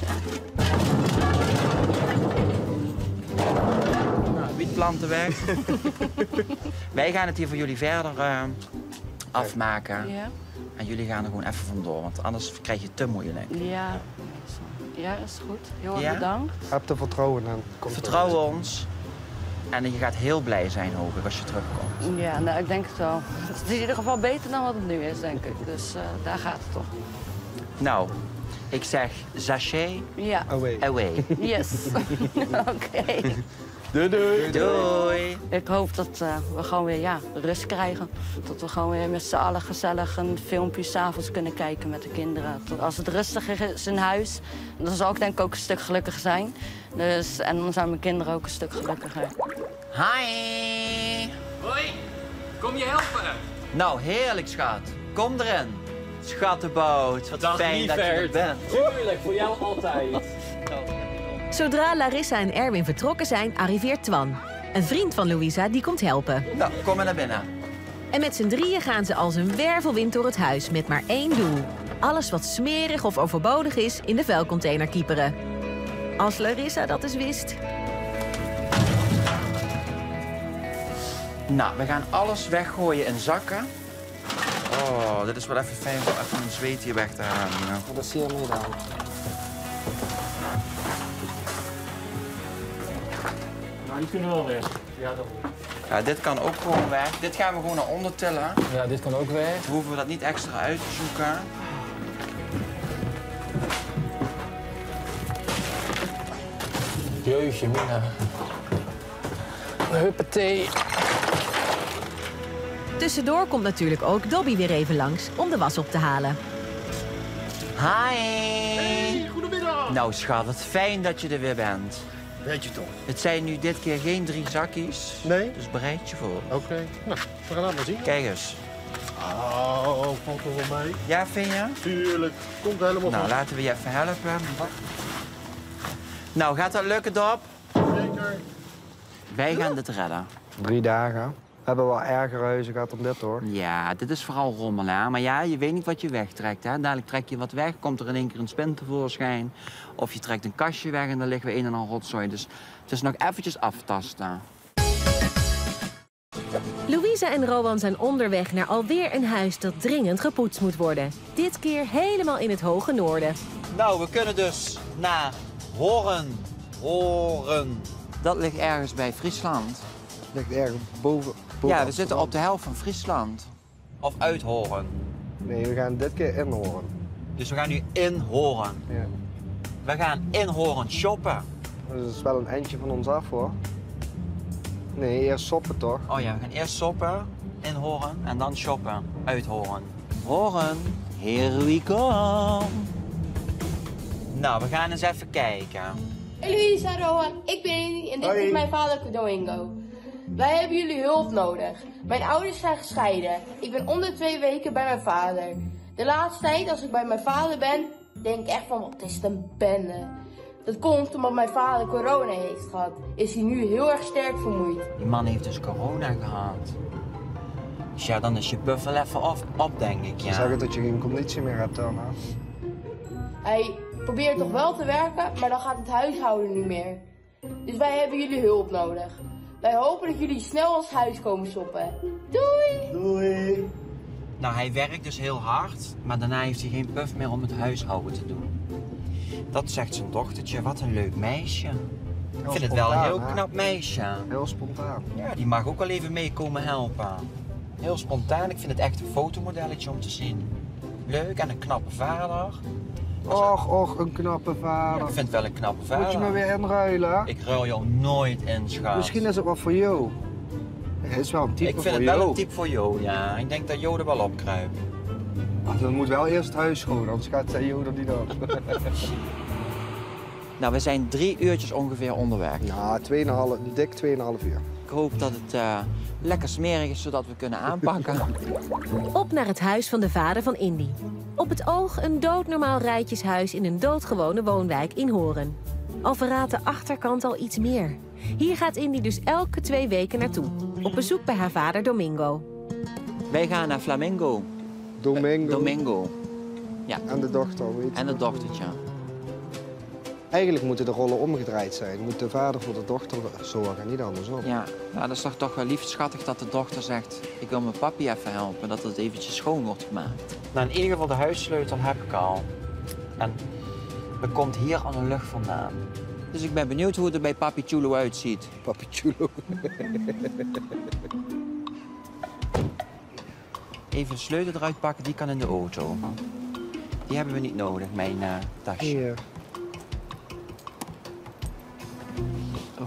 Nou, wietplanten weg. Wij gaan het hier voor jullie verder uh, afmaken. Ja. En jullie gaan er gewoon even vandoor, want anders krijg je het te moeilijk. Ja. Ja, is goed. Heel erg Ja? bedankt. Heb er vertrouwen in. Komt Vertrouw ons. En je gaat heel blij zijn, hoop ik, als je terugkomt. Ja, nou, ik denk het wel. Het is in ieder geval beter dan wat het nu is, denk ik. Dus uh, daar gaat het toch. Nou, ik zeg sachet Ja. Away. away. Yes. Oké. Okay. Doei, doei. Doei. Ik hoop dat uh, we gewoon weer ja, rust krijgen. Dat we gewoon weer met z'n allen gezellig een filmpje 's avonds kunnen kijken met de kinderen. Tot als het rustiger is in huis, dan zal ik denk ik ook een stuk gelukkiger zijn. Dus, en dan zijn mijn kinderen ook een stuk gelukkiger. Hi. Hoi, kom je helpen? Nou, heerlijk, schat. Kom erin. Schattenbout, wat Dag, fijn dat je er lieverd. bent. Tuurlijk, voor jou altijd. Zodra Larissa en Erwin vertrokken zijn, arriveert Twan. Een vriend van Louisa die komt helpen. Nou, kom maar naar binnen. En met z'n drieën gaan ze als een wervelwind door het huis met maar één doel. Alles wat smerig of overbodig is in de vuilcontainer kieperen. Als Larissa dat eens wist. Nou, we gaan alles weggooien in zakken. Oh, dit is wel even fijn om even mijn zweet hier weg te halen. Dat is hier niet aan. Nou, die kunnen wel weg. Ja, dat... Ja, dit kan ook gewoon weg. Dit gaan we gewoon naar onder tillen. ja, dit kan ook weg. Dan hoeven we dat niet extra uit te zoeken. Jeetje, Mina. Huppatee. Tussendoor komt natuurlijk ook Dobby weer even langs om de was op te halen. Hi. Hey, goedemiddag. Nou, schat, wat fijn dat je er weer bent. Weet je toch? Het zijn nu dit keer geen drie zakjes. Nee? Dus bereid je voor. Oké. Okay. Nou, we gaan dat maar zien. Kijk eens. Oh, valt er wel mee? Ja, vind je? Tuurlijk. Komt helemaal Nou, goed. laten we je even helpen. Nou, gaat dat lukken, Dop? Zeker. Wij gaan dit redden. Drie dagen. We hebben wel erger huizen gehad dan dit, hoor. Ja, dit is vooral rommel, hè. Maar ja, je weet niet wat je wegtrekt, hè. Dadelijk trek je wat weg, komt er in één keer een spin tevoorschijn. Of je trekt een kastje weg en dan liggen we een en al rotzooi. Dus het is nog eventjes aftasten. Louisa en Rowan zijn onderweg naar alweer een huis dat dringend gepoetst moet worden. Dit keer helemaal in het hoge noorden. Nou, we kunnen dus naar Horen. Horen. Dat ligt ergens bij Friesland. Ligt ergens boven. boven Ja, we zitten op de helft van Friesland. Of uit Horen. Nee, we gaan dit keer in Horen. Dus we gaan nu in Horen. Ja. We gaan in Horen shoppen. Dus dat is wel een eindje van ons af, hoor. Nee, eerst soppen, toch? Oh ja, we gaan eerst shoppen in Horen en dan shoppen uit Horen. Horen, here we go. Nou, we gaan eens even kijken. Hey Louisa, Rowan, ik ben Indy en dit Hoi. is mijn vader Doingo. Wij hebben jullie hulp nodig. Mijn ouders zijn gescheiden. Ik ben om de twee weken bij mijn vader. De laatste tijd, als ik bij mijn vader ben, denk ik echt van, wat is het een bende. Dat komt omdat mijn vader corona heeft gehad. Is hij nu heel erg sterk vermoeid. Die man heeft dus corona gehad. Dus ja, dan is je buffel even op, op denk ik, Ze ja. zeggen dat je geen conditie meer hebt, dan. Hij probeert toch wel te werken, maar dan gaat het huishouden niet meer. Dus wij hebben jullie hulp nodig. Wij hopen dat jullie snel ons huis komen shoppen. Doei! Doei! Nou, hij werkt dus heel hard, maar daarna heeft hij geen puff meer om het huishouden te doen. Dat zegt zijn dochtertje, wat een leuk meisje. Ik vind het wel een heel spontaan, hè? knap meisje. Heel spontaan. Ja, die mag ook wel even mee komen helpen. Heel spontaan, ik vind het echt een fotomodelletje om te zien. Leuk en een knappe vader. Och, och, een knappe Ja, vader. ik vind het wel een knappe vader. Moet je me weer inruilen? Ik ruil jou nooit in, schat. Misschien is het wat voor jou. Het is wel een type Ik voor vind het jou. wel een type voor jou, ja. Ik denk dat Jo er wel op kruipt. Ach, dan moet wel eerst het huis schoon, anders gaat zij jou er niet op. Nou, we zijn drie uurtjes ongeveer onderweg. Ja, tweeënhalf, dik tweeënhalf uur. Ik hoop dat het uh, lekker smerig is, zodat we kunnen aanpakken. Op naar het huis van de vader van Indy. Op het oog een doodnormaal rijtjeshuis in een doodgewone woonwijk in Horen. Al verraadt de achterkant al iets meer. Hier gaat Indy dus elke twee weken naartoe. Op bezoek bij haar vader Domingo. Wij gaan naar Flamingo. Domingo. Domingo. Ja. En de dochter, weet je. En het dochtertje. Eigenlijk moeten de rollen omgedraaid zijn. Moet de vader voor de dochter zorgen, niet andersom. Ja, nou, dat is toch, toch wel lief schattig dat de dochter zegt... ik wil mijn papi even helpen, dat het eventjes schoon wordt gemaakt. Nou, in ieder geval de huissleutel heb ik al. En dat komt hier aan de lucht vandaan. Dus ik ben benieuwd hoe het er bij Papi Chulo uitziet. Papi Chulo. Even de sleutel eruit pakken, die kan in de auto. Die hebben we niet nodig, mijn uh, tasje. Hier. Oh.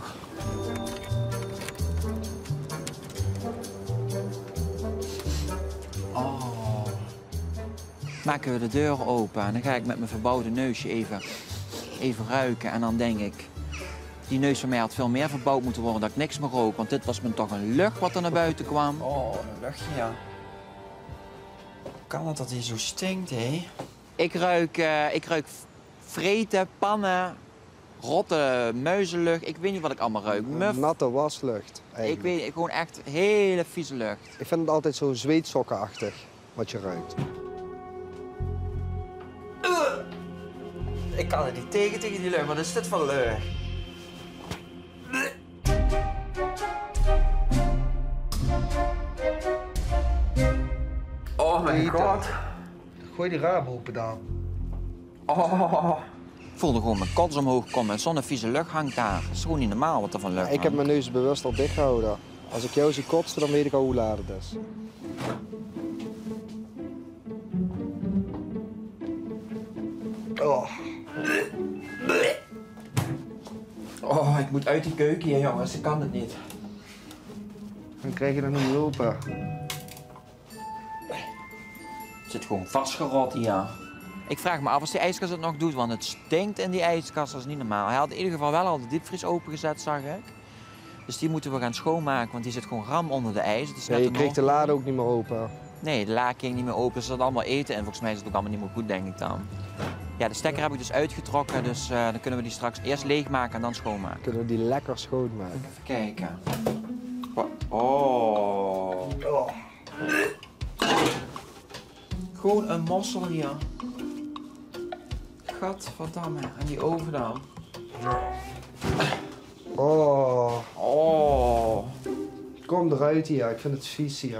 Oh. Maken we de deur open en dan ga ik met mijn verbouwde neusje even, even ruiken. En dan denk ik, die neus van mij had veel meer verbouwd moeten worden dat ik niks meer rook. Want dit was me toch een lucht wat er naar buiten kwam. Oh, een luchtje, ja. Kan het dat hij zo stinkt, hé? Ik ruik, uh, ik ruik vreten, pannen, rotte muizenlucht. Ik weet niet wat ik allemaal ruik. Muf. Natte waslucht. Ik weet gewoon echt hele vieze lucht. Ik vind het altijd zo zweetsokkenachtig wat je ruikt. Uh. Ik kan er niet tegen, tegen die lucht. Wat is dit voor lucht? Oh mijn god. Gooi die raam open dan. Oh. Ik voelde gewoon mijn kots omhoog komen en zo'n vieze lucht hangt daar. Het is gewoon niet normaal wat er van lucht Ik heb mijn neus bewust al dicht gehouden. Als ik jou zie kotsen, dan weet ik al hoe laat het is. Oh. Oh, ik moet uit die keuken hier, jongens. Ik kan het niet. Dan krijg je dat niet open. Het zit gewoon vastgerot hier. Ik vraag me af als die ijskast het nog doet, want het stinkt in die ijskast, dat is niet normaal. Hij had in ieder geval wel al de diepvries opengezet, zag ik. Dus die moeten we gaan schoonmaken, want die zit gewoon ram onder de ijs. Het is ja, net je kreeg de lade ook niet meer open. Nee, de la ging niet meer open. Er zat allemaal eten en volgens mij is het ook allemaal niet meer goed, denk ik dan. Ja, de stekker heb ik dus uitgetrokken, dus uh, dan kunnen we die straks eerst leegmaken en dan schoonmaken. Kunnen we die lekker schoonmaken. Even kijken. Oh. oh. Gewoon een mossel hier. Gadverdamme. En die oven dan. Oh. Oh. Kom eruit hier, ik vind het vies hier.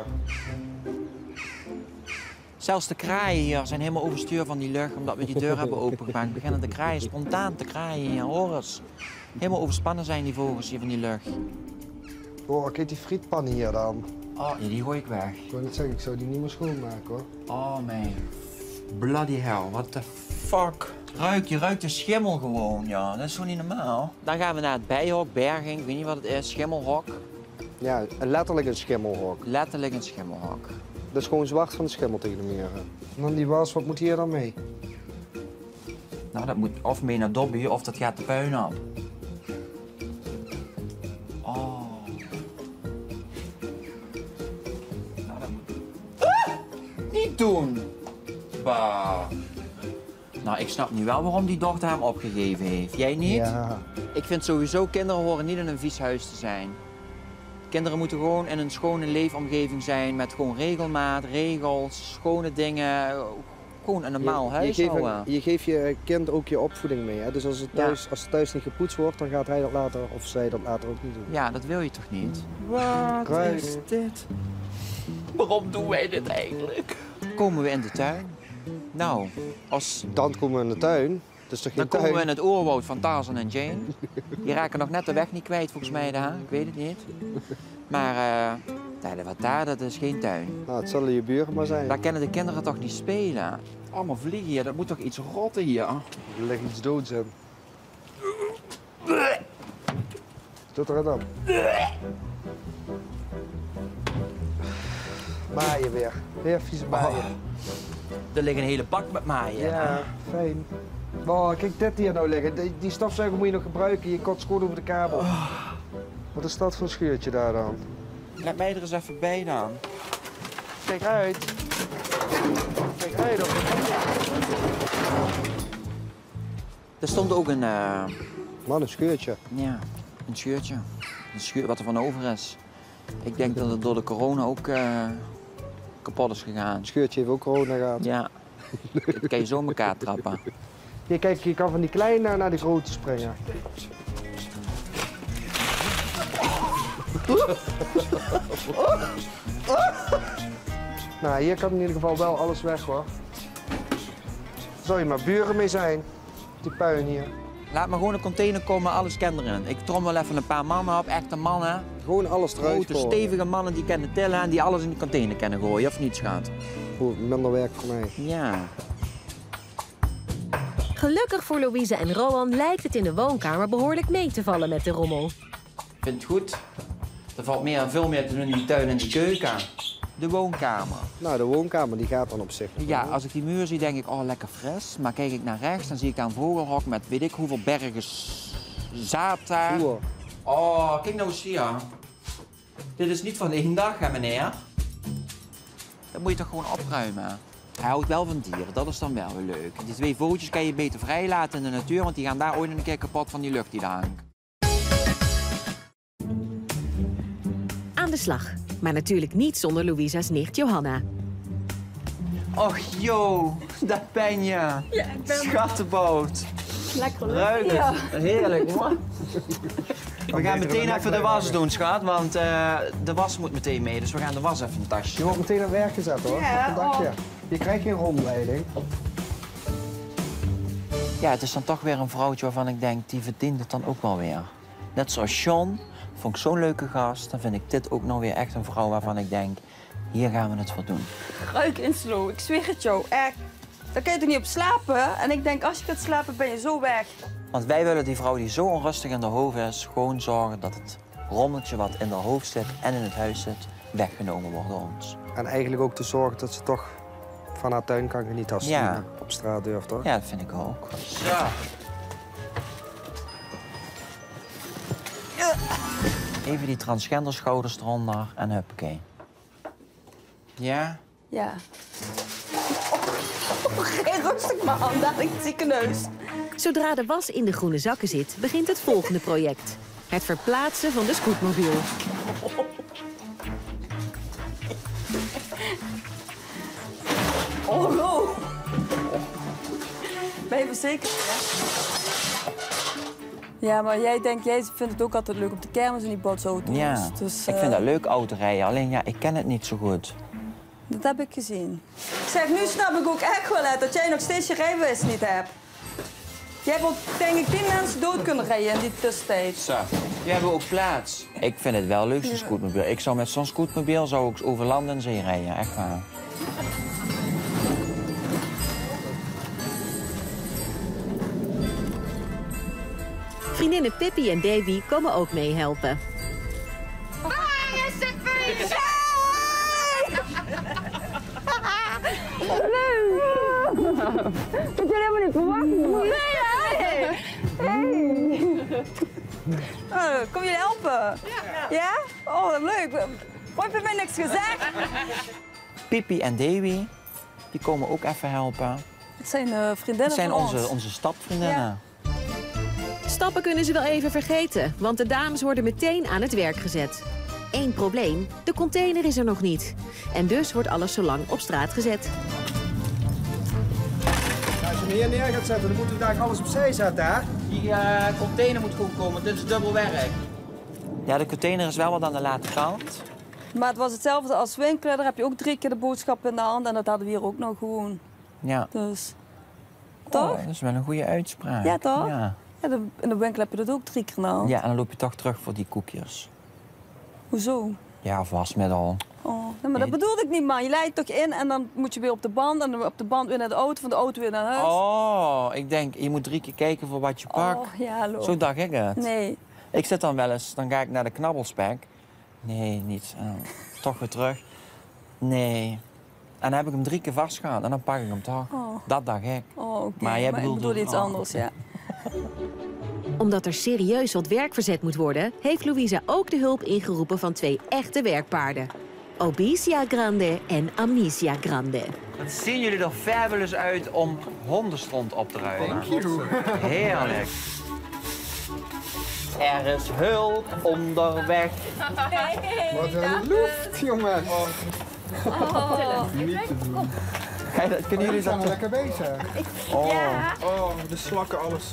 Zelfs de kraaien hier zijn helemaal overstuur van die lucht, omdat we die deur hebben opengemaakt. Beginnen de kraaien spontaan te kraaien hier, hoor eens. Helemaal overspannen zijn die vogels hier van die lucht. Oh, kijk die frietpan hier dan. Oh, ja, die gooi ik weg. Ik wou net zeggen, ik zou die niet meer schoonmaken hoor. Oh mijn bloody hell, what the fuck. Ruik, je ruikt de schimmel gewoon, ja. Dat is gewoon niet normaal. Dan gaan we naar het bijhok, berging, ik weet niet wat het is, schimmelhok. Ja, letterlijk een schimmelhok. Letterlijk een schimmelhok. Dat is gewoon zwart van de schimmel tegen de muur. En dan die was, wat moet hier dan mee? Nou, dat moet of mee naar Dobby of dat gaat de puin op. Oh. Nou, dat moet... Ah! Niet doen! Bah. Nou, ik snap nu wel waarom die dochter hem opgegeven heeft. Jij niet? Ja. Ik vind sowieso, kinderen horen niet in een vies huis te zijn. Kinderen moeten gewoon in een schone leefomgeving zijn met gewoon regelmaat, regels, schone dingen. Gewoon een normaal je, huis je geeft, houden. je geeft je kind ook je opvoeding mee. Hè? Dus als het, thuis, ja. als het thuis niet gepoetst wordt, dan gaat hij dat later, of zij dat later ook niet doen. Ja, dat wil je toch niet? Wat Kruis. is dit? Waarom doen wij dit eigenlijk? Komen we in de tuin? Nou, als... Dan komen we in de tuin. Het is toch geen Dan tuin? komen we in het oerwoud van Tarzan en Jane. Die raken nog net de weg niet kwijt, volgens mij daar. Ik weet het niet. Maar uh, wat daar, dat is geen tuin. Nou, het zullen je buren maar zijn. Daar kunnen de kinderen toch niet spelen? Allemaal vliegen hier, dat moet toch iets rotten hier? Er ligt iets doods in. Doe er dan. Maaien weer. Weer vieze maaien. Oh, er ligt een hele bak met maaien. Ja, fijn. Oh, kijk dit hier nou liggen. Die, die stofzuiger moet je nog gebruiken. Je kot gewoon over de kabel. Oh. Wat is dat voor een scheurtje daar dan? Laat mij er eens even bij dan. Kijk uit. Kijk uit. Op. Er stond ook een... Uh... Man, een scheurtje. Ja. Een scheurtje. Een scheur wat er van over is. Ik denk dat het door de corona ook uh, kapot is gegaan. Het scheurtje heeft ook corona gehad. Ja. Dat kan je zo in elkaar trappen. Hier, kijk, je kan van die kleine naar die grote springen. Nou, hier kan in ieder geval wel alles weg, hoor. Zou je maar buren mee zijn, die puin hier. Laat me gewoon een container komen, alles kan erin. Ik trommel even een paar mannen op, echte mannen. Gewoon alles eruit Grote, gooien. stevige mannen die kunnen tillen en die alles in die container kunnen gooien, of niet, schat? Goed, minder werk voor mij. Ja. Gelukkig voor Louise en Rowan lijkt het in de woonkamer behoorlijk mee te vallen met de rommel. Ik vind het goed. Er valt meer en veel meer te doen in die tuin en die keuken. De woonkamer. Nou, de woonkamer die gaat dan op zich. Ja, als ik die muur zie, denk ik, oh, lekker fris. Maar kijk ik naar rechts, dan zie ik daar een vogelhok met weet ik hoeveel bergen zaad daar. Oeh. Oh, kijk nou eens hier. Dit is niet van één dag, hè, meneer? Dat moet je toch gewoon opruimen? Hij houdt wel van dieren, dat is dan wel weer leuk. Die twee vogeltjes kan je beter vrij laten in de natuur, want die gaan daar ooit een keer kapot van die lucht die daar hangt. Aan de slag. Maar natuurlijk niet zonder Louisa's nicht Johanna. Och, joh, daar ben je. Ja, ik ben Schattenboot. lekker leuk. Ruikt het? Ja. Heerlijk, hoor. We gaan meteen even de was doen, schat, want uh, de was moet meteen mee. Dus we gaan de was even in het tasje. Je wordt meteen aan werk gezet, hoor. Ja, Op een dakje. oh. Je krijgt geen rondleiding. Ja, het is dan toch weer een vrouwtje waarvan ik denk, die verdient het dan ook wel weer. Net zoals John, vond ik zo'n leuke gast. Dan vind ik dit ook nog weer echt een vrouw waarvan ik denk, hier gaan we het voor doen. Ruik in slow, ik zweer het jou, echt. Daar kun je toch niet op slapen? En ik denk, als je gaat slapen, ben je zo weg. Want wij willen die vrouw die zo onrustig in haar hoofd is, gewoon zorgen dat het rommeltje wat in haar hoofd zit en in het huis zit, weggenomen wordt door ons. En eigenlijk ook te zorgen dat ze toch van haar tuin kan genieten als ze Ja. niet op straat durft, toch? Ja, dat vind ik ook. Ja. Even die transgender schouders eronder en huppakee. Ja? Ja. Oh, geen rustig man, daar in het ziekenhuis. Zodra de was in de groene zakken zit, begint het volgende project. Het verplaatsen van de scootmobiel. Oh, no. Ben je verzekerd? Ja, maar jij denkt, jij vindt het ook altijd leuk op de kermis en die botsauto's. Ja, Dus, ik uh, vind dat leuk autorijden, alleen ja, ik ken het niet zo goed. Dat heb ik gezien. Zeg, nu snap ik ook echt wel uit dat jij nog steeds je rijbewijs niet hebt. Je hebt ook, denk ik, tien mensen dood kunnen rijden in die tussentijd. Zo, die hebben ook plaats. Ik vind het wel leuk, zo'n scootmobiel. Ik zou met zo'n scootmobiel zou ik over land en zee rijden, echt waar. Vriendinnen Pippi en Davy komen ook meehelpen. Leuk! Dat je helemaal niet verwacht. Nee, hey. Oh, kom jullie helpen? Ja. Ja? Oh, wat leuk. Wat heb je mij niks gezegd? Pippi en Davy, die komen ook even helpen. Het zijn uh, vriendinnen Dat zijn van onze, ons. onze stapvriendinnen. Ja. Stappen kunnen ze wel even vergeten, want de dames worden meteen aan het werk gezet. Eén probleem, de container is er nog niet. En dus wordt alles zo lang op straat gezet. Nou, als je hem hier neer gaat zetten, dan moeten we daar alles opzij zetten, hè? Die uh, container moet goed komen, dit is dubbel werk. Ja, de container is wel wat aan de late kant. Maar het was hetzelfde als winkelen. Daar heb je ook drie keer de boodschap in de hand. En dat hadden we hier ook nog gewoon. Ja. Dus, toch? Oh, dat is wel een goede uitspraak. Ja, toch? Ja. Ja, de, in de winkel heb je dat ook drie keer in de hand. Ja, en dan loop je toch terug voor die koekjes. Hoezo? Ja, wasmiddel. Oh, nee, maar dat bedoelde ik niet, man. Je leidt toch in en dan moet je weer op de band. En dan op de band weer naar de auto, van de auto weer naar huis. Oh, ik denk, je moet drie keer kijken voor wat je pakt. Oh, ja, hallo. Zo dacht ik het. Nee. Ik zit dan wel eens, dan ga ik naar de knabbelspek. Nee, niet. Uh, toch weer terug. Nee. En dan heb ik hem drie keer vastgehad en dan pak ik hem toch. Oh. Dat dacht ik. Oh, oké. Maar jij maar ik bedoelde... bedoel iets oh, anders, okay. ja. Omdat er serieus wat werk verzet moet worden, heeft Louisa ook de hulp ingeroepen van twee echte werkpaarden. Obesia Grande en Amnesia Grande. Wat zien jullie er fabulous uit om hondenstront op te ruimen. Thank you. Heerlijk. Er is hulp onderweg. Wat een lucht, jongen. Oh. Niet te doen. Hey, dat, kunnen jullie zijn dat... lekker bezig. Oh. Ja. Oh, de slakken, alles.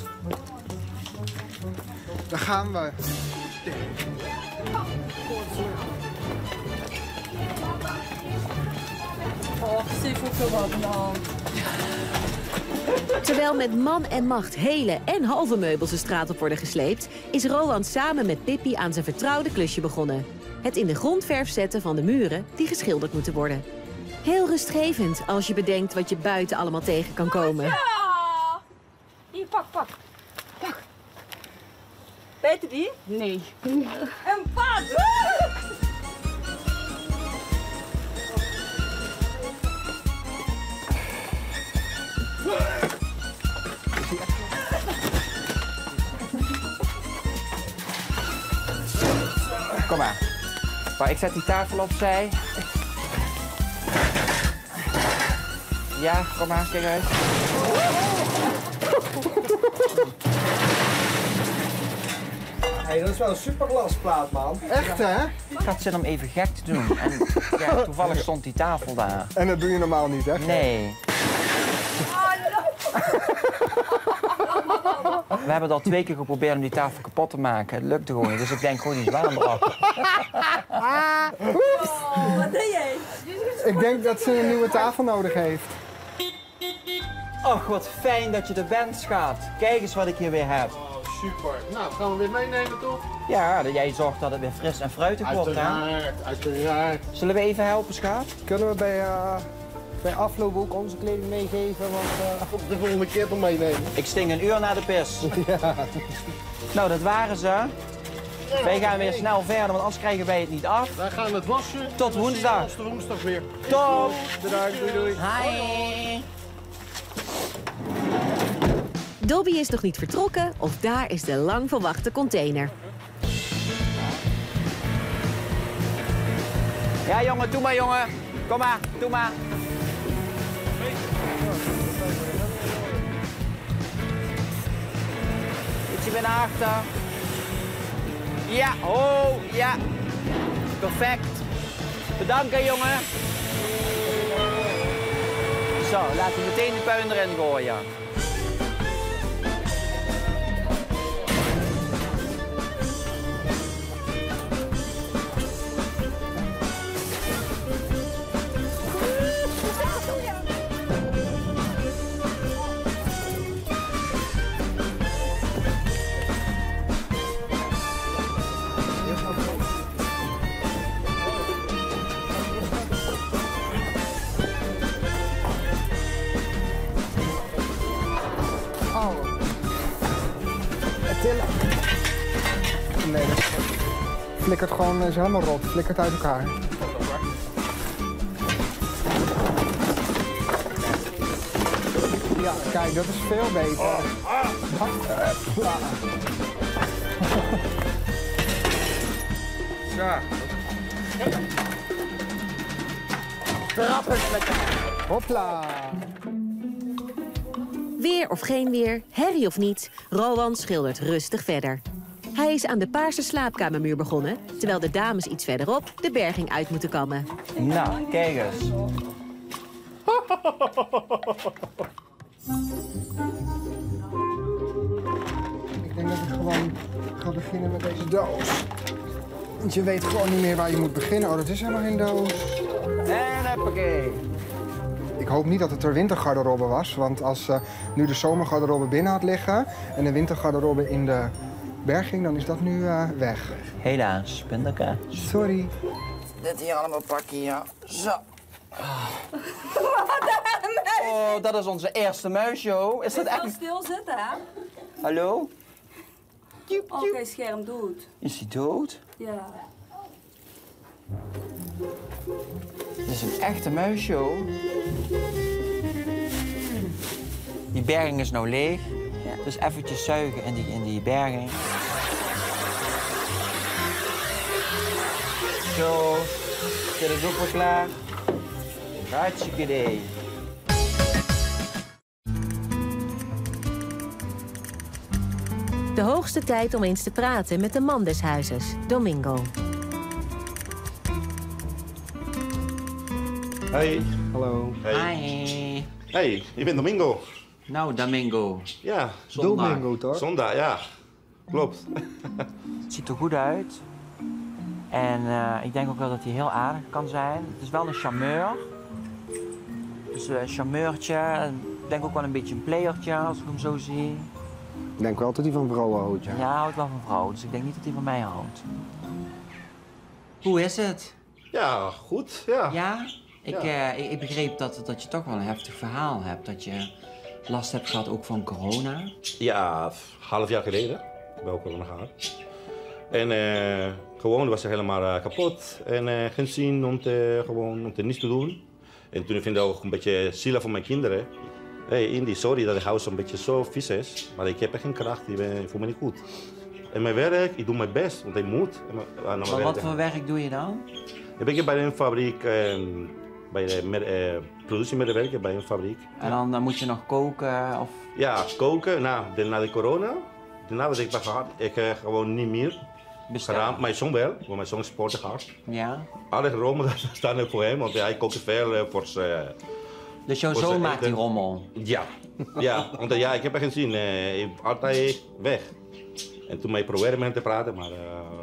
Daar gaan we. Oh, Steve, hoeveel wat dan? Terwijl met man en macht hele en halve meubels de straat op worden gesleept, is Rowan samen met Pippi aan zijn vertrouwde klusje begonnen. Het in de grondverf zetten van de muren die geschilderd moeten worden. Heel rustgevend als je bedenkt wat je buiten allemaal tegen kan komen. Ja! Hier, pak, pak. Pak. Weet je die? Nee. Een pad! Kom maar. Maar ik zet die tafel opzij. Ja, kom maar, kijk uit. Hey, dat is wel een superglasplaat, man. Echt, hè? Ik had zin om even gek te doen. En ja, toevallig stond die tafel daar. En dat doe je normaal niet, hè? Nee. We hebben het al twee keer geprobeerd om die tafel kapot te maken. Het lukte gewoon niet, dus ik denk gewoon die zwaan eraf. Oh, wat deed jij? Ik denk dat ze een nieuwe tafel nodig heeft. Och, wat fijn dat je er bent, schat. Kijk eens wat ik hier weer heb. Oh, super. Nou, gaan we weer meenemen, toch? Ja, dat jij zorgt dat het weer fris en fruitig wordt, hè? Uiteraard, uiteraard. Zullen we even helpen, schat? Kunnen we bij, uh, bij afloop ook onze kleding meegeven? Want uh... de volgende keer toch meenemen. Ik sting een uur naar de pis. Ja. Nou, dat waren ze. Wij gaan weer snel verder, want anders krijgen wij het niet af. Wij gaan het wassen. Tot woensdag. Tot woensdag weer. Top. Bedankt, doei doei. Hi. Dobby is nog niet vertrokken of daar is de lang verwachte container. Ja, jongen, doe maar, jongen. Kom maar, doe maar. Ietsje weer naar achter. Ja, oh, ja. Perfect. Bedankt, jongen. Zo, laten we meteen de puin erin gooien. Tillen. Nee, dat flikkert gewoon, is helemaal rot. Flikkert uit elkaar. Ja, kijk, dat is veel beter. Zo. Trappen met elkaar. Hopla. Weer of geen weer, herrie of niet, Rowan schildert rustig verder. Hij is aan de paarse slaapkamermuur begonnen, terwijl de dames iets verderop de berging uit moeten kammen. Nou, kijk eens. Ik denk dat ik gewoon ga beginnen met deze doos. Want je weet gewoon niet meer waar je moet beginnen. Oh, dat is helemaal geen doos. En hoppakee. Ik hoop niet dat het er wintergarderobe was, want als uh, nu de zomergarderobe binnen had liggen en de wintergarderobe in de berging, dan is dat nu uh, weg. Helaas, pindakaas. Sorry. Dit hier allemaal pakken, ja. Zo. Oh, dat is onze eerste muisjo. Is dat echt? Stil zitten, hè? Hallo? Oké, okay, scherm dood. Is hij dood? Ja. Dit is een echte muisjo. Die berging is nou leeg. Ja. Dus eventjes zuigen in die, in die berging. Zo. Dit is ook weer klaar. Hartstikke idee. De hoogste tijd om eens te praten met de man des huizes, Domingo. Hey. Hallo. Hey. Hi. Hey, je bent Domingo. Nou, Domingo. Ja. Zondag. Domingo, toch? Zondag, ja. Klopt. Het ziet er goed uit. En uh, ik denk ook wel dat hij heel aardig kan zijn. Het is wel een charmeur. Dus een charmeurtje. Ik denk ook wel een beetje een playertje als ik hem zo zie. Ik denk wel dat hij van vrouwen houdt, ja. Ja, hij houdt wel van vrouwen, dus ik denk niet dat hij van mij houdt. Hoe is het? Ja, goed, ja. Ja? Ik, Ja. uh, ik, ik begreep dat, dat je toch wel een heftig verhaal hebt. Dat je last hebt gehad ook van corona. Ja, een half jaar geleden. Wel corona gehad. En uh, gewoon was ik helemaal uh, kapot. En uh, geen zin om te, gewoon, om te niets te doen. En toen vind ik ook een beetje zielig voor mijn kinderen. Hey Indy, sorry dat het huis een beetje zo vies is. Maar ik heb echt geen kracht, ik, ben, ik voel me niet goed. En mijn werk, ik doe mijn best, want ik moet. En mijn, aan mijn Maar werk. wat voor werk doe je dan? Ik ben bij een fabriek, uh, bij de med- uh, productiemedewerker bij een fabriek. En dan, dan moet je nog koken of... Ja, koken. Nou, de, na de corona, daarna wat ik ben gehad, ik uh, gewoon niet meer gedaan. Mijn zoon wel, want mijn zoon sporten hard. Ja. Alle rommel staan er voor hem, want hij kookt veel uh, voor zijn... Dus jouw voor zoon zijn maakt die eten. rommel? Ja, ja, want uh, ja, ik heb er geen zin. Uh, ik ben altijd weg. En toen mij probeerde met hem te praten, maar uh,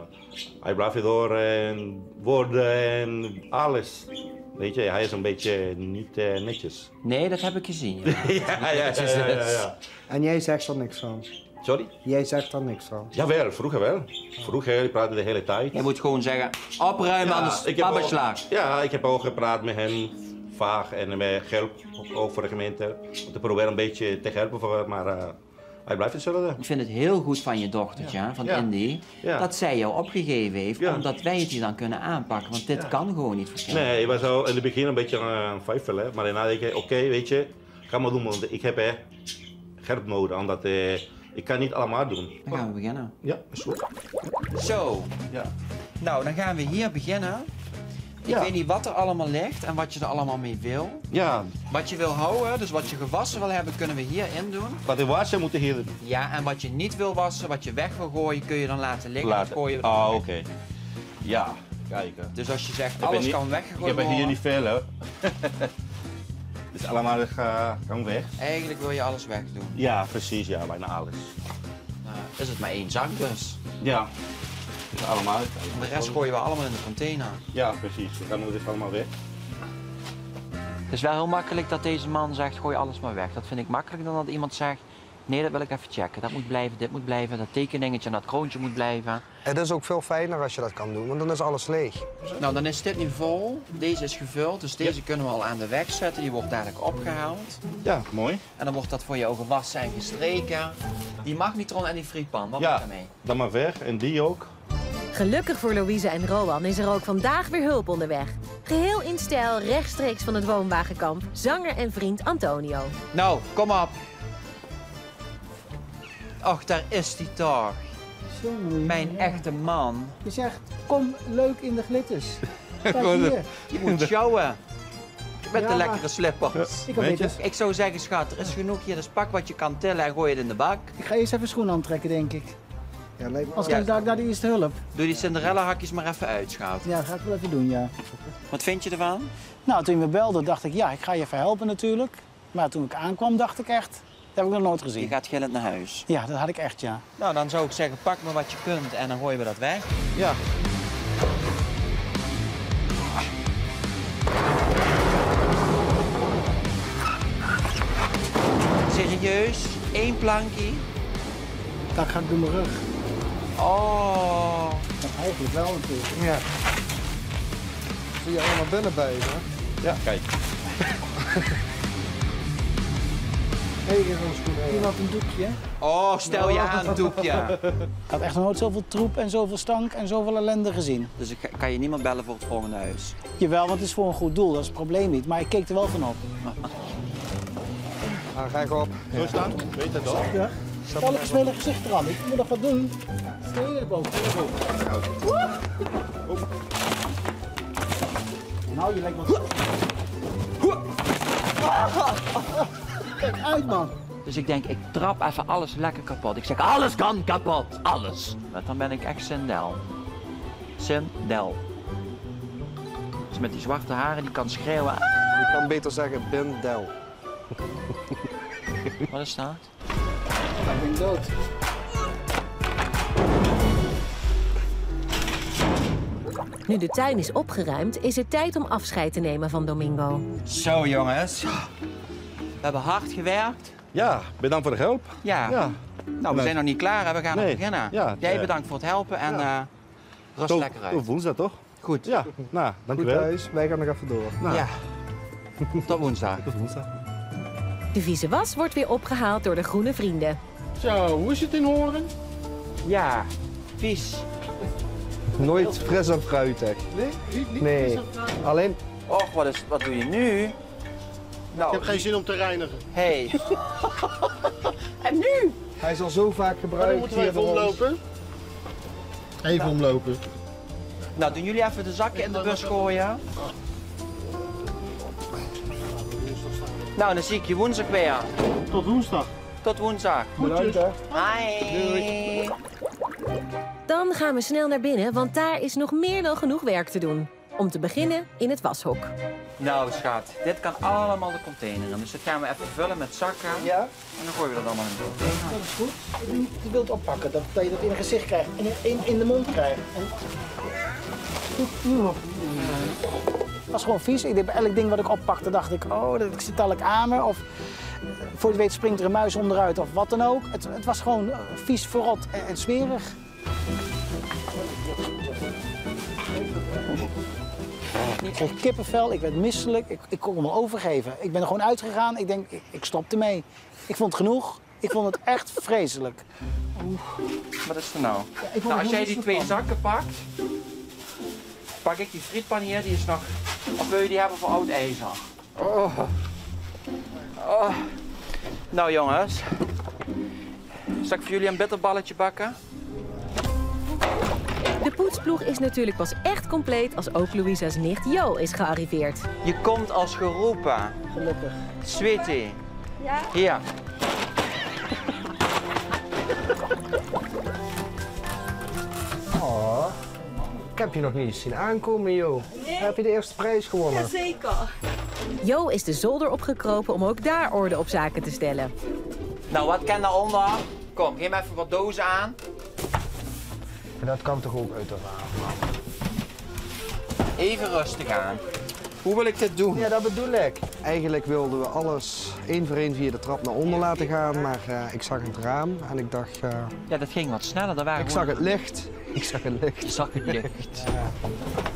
hij blijft door en woorden en alles. Weet je, hij is een beetje niet uh, netjes. Nee, dat heb ik gezien. Ja. ja, ja, ja, ja, ja, ja. En jij zegt er niks van? Sorry? Jij zegt er niks van? Jawel, vroeger wel. Vroeger ik praatte de hele tijd. Je moet gewoon zeggen, opruimen, anders ik heb ook- babbeslag. Ja, ik heb ook gepraat met hem, vaag en met geld ook voor de gemeente. Om te proberen een beetje te helpen, voor, maar uh, hij blijft hetzelfde. Ik vind het heel goed van je dochtertje, Ja. van Ja. Indy, Ja. dat zij jou opgegeven heeft, Ja. omdat wij het hier dan kunnen aanpakken. Want dit Ja. kan gewoon niet voor kinderen. Nee, ik was al in het begin een beetje uh, een vijfel, hè. Maar daarna denk ik, oké, weet je, ga maar doen, want ik heb uh, geld nodig. Omdat uh, ik kan niet allemaal doen. Dan gaan we beginnen. Ja, is goed. Zo. Ja. Nou, dan gaan we hier beginnen. Ik Ja. weet niet wat er allemaal ligt en wat je er allemaal mee wil. Ja, Wat je wil houden, dus wat je gewassen wil hebben, kunnen we hierin doen. wat de wassen moeten hier Ja, en wat je niet wil wassen, wat je weg wil gooien, kun je dan laten liggen. laten. En gooien we er Ah, weg. oké. Ja, kijk. hè. Dus als je zegt, Ik ben alles niet- kan Ik weggegooid heb er hier worden. niet veel, hè. Dus allemaal uh, kan weg. Eigenlijk wil je alles wegdoen. Ja, precies, ja, bijna alles. Nou, is het maar één zak dus. Ja, dus allemaal. En de rest gooien we allemaal in de container. Ja, precies. We gaan nu dus allemaal weg. Het is wel heel makkelijk dat deze man zegt, gooi alles maar weg. Dat vind ik makkelijker dan dat iemand zegt, nee, dat wil ik even checken. Dat moet blijven, dit moet blijven, dat tekeningetje en dat kroontje moet blijven. Het is ook veel fijner als je dat kan doen, want dan is alles leeg. Nou, dan is dit nu vol. Deze is gevuld, dus deze kunnen we al aan de weg zetten. Die wordt dadelijk opgehaald. Ja, mooi. En dan wordt dat voor jou gewassen en gestreken. Die magnetron en die frietpan, wat Ja, moet daarmee? dan maar weg en die ook. Gelukkig voor Louise en Rowan is er ook vandaag weer hulp onderweg. Geheel in stijl, rechtstreeks van het woonwagenkamp, zanger en vriend Antonio. Nou, kom op. Och, daar is die toch. Mijn echte man. Je zegt, kom leuk in de glitters. Kijk Gewoon de- hier. Je moet sjouwen. Met Ja, de maar- lekkere slippers. Ik kan Weet beter- je? Ik zou zeggen, schat, er is genoeg hier. Dus pak wat je kan tillen en gooi het in de bak. Ik ga eerst even schoenen aantrekken, denk ik. Ja, lijkt me Als Ja. ik daar, daar de eerste hulp. Doe die Cinderella hakjes maar even uit, schat. Ja, dat ga ik wel even doen, ja. Wat vind je ervan? Nou, toen je me belde, dacht ik, ja, ik ga je even helpen natuurlijk. Maar toen ik aankwam, dacht ik echt, dat heb ik nog nooit gezien. Je gaat gillend naar huis. Ja, dat had ik echt, ja. Nou, dan zou ik zeggen, pak maar wat je kunt en dan gooien we dat weg. Ja. Serieus? Eén plankje? Dat ga ik door mijn rug. Oh. Eigenlijk wel natuurlijk. Ja. Zie je allemaal binnen bij je, hè? Ja, kijk. Hé, hier is ons schoenen. Iemand een doekje. Oh, stel je aan, doekje. Ik had echt nog nooit zoveel troep en zoveel stank en zoveel ellende gezien. Dus ik kan je niemand bellen voor het volgende huis? Jawel, want het is voor een goed doel, dat is het probleem niet. Maar ik keek er wel van op. Ah, kijk op. Zo staan, weet je toch? Ja. Alle gesmele gezicht eraan. Ik moet nog wat doen. Stel je erboven. Nou, je lijkt wel... Kijk uit, man. Dus ik denk, ik trap even alles lekker kapot. Ik zeg, alles kan kapot, alles. Maar dan ben ik echt Sindel. Sindel. Dus met die zwarte haren, die kan schreeuwen. Je kan beter zeggen, Ben Del. Wat is dat? Ik ben dood. Nu de tuin is opgeruimd, is het tijd om afscheid te nemen van Domingo. Zo jongens, we hebben hard gewerkt. Ja, bedankt voor de hulp. Ja. Ja. Nou, we zijn nog niet klaar, hè? We gaan nog Nee. beginnen. Ja, Jij eh, bedankt voor het helpen en ja. eh rust Tot- lekker uit. tot woensdag toch? Goed. Ja, nou, Goed dankjewel. thuis, wij gaan nog even door. Nou, Ja. Tot woensdag. Tot woensdag. De vieze was wordt weer opgehaald door de groene vrienden. Zo, hoe is het in Horen? Ja, vies. Nooit fris en fruitig. Nee? Niet, niet Nee, alleen... Och, wat, is, wat doe je nu? Nou, Ik heb geen zin om te reinigen. Hey. En nu? Hij is al zo vaak Oh, gebruikt. dan moeten we hier even door ons. omlopen. Even omlopen. Nou, doen jullie even de zakken in de bus gooien? Nou, dan zie ik je woensdag weer. Tot woensdag. Tot woensdag. Bedankt hè. Hi. Dan gaan we snel naar binnen, want daar is nog meer dan genoeg werk te doen. Om te beginnen in het washok. Nou, schat, dit kan allemaal de container in. Dus dat gaan we even vullen met zakken. Ja? En dan gooien we dat allemaal in de container. Dat is goed. Je wilt oppakken, dat, dat je dat in het gezicht krijgt en in, in de mond krijgt. En... Het was gewoon vies. Ik deed bij elk ding wat ik oppakte, dacht ik, oh, dat ik zit dadelijk aan me. Of voor je het weet springt er een muis onderuit of wat dan ook. Het, het was gewoon vies, verrot en, en smerig. Ik kreeg kippenvel, ik werd misselijk, ik, ik kon me overgeven. Ik ben er gewoon uitgegaan, ik denk, ik, ik stop ermee. Ik vond het genoeg, ik vond het echt vreselijk. Wat is er nou? ik vond Nou, het als jij heel die misselijk twee van. zakken pakt, pak ik die frietpan hier, die is nog... Of wil je die hebben voor oud ijzer? Oh. Oh. Nou jongens, zal ik voor jullie een bitterballetje bakken? De poetsploeg is natuurlijk pas echt compleet als ook Louisa's nicht Jo is gearriveerd. Je komt als geroepen. Gelukkig. Sweetie. Ja? Hier. Oh, ik heb je nog niet eens zien aankomen, joh. Heb je de eerste prijs gewonnen? Jazeker. Jo is de zolder opgekropen om ook daar orde op zaken te stellen. Nou, wat kan daaronder? Kom, geef me even wat dozen aan. En dat kan toch ook uit de raam? Even rustig aan. Hoe wil ik dit doen? Ja, dat bedoel ik. Eigenlijk wilden we alles één voor één via de trap naar onder laten gaan, maar uh, ik zag het raam en ik dacht... Uh, ja, dat ging wat sneller. Dat waren ik gewoon... zag het licht. Ik zag het licht. Je zag het licht. Ja.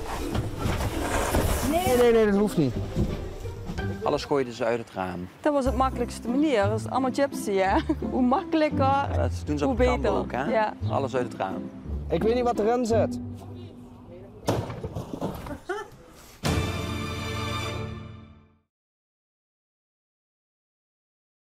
Nee, nee, nee, dat hoeft niet. Alles gooiden ze uit het raam. Dat was het makkelijkste manier. Dat is allemaal gypsy, hè? Hoe makkelijker, Ja, dat doen ze hoe op de kamp beter. ook, hè? Ja. Alles uit het raam. Ik weet niet wat erin zit.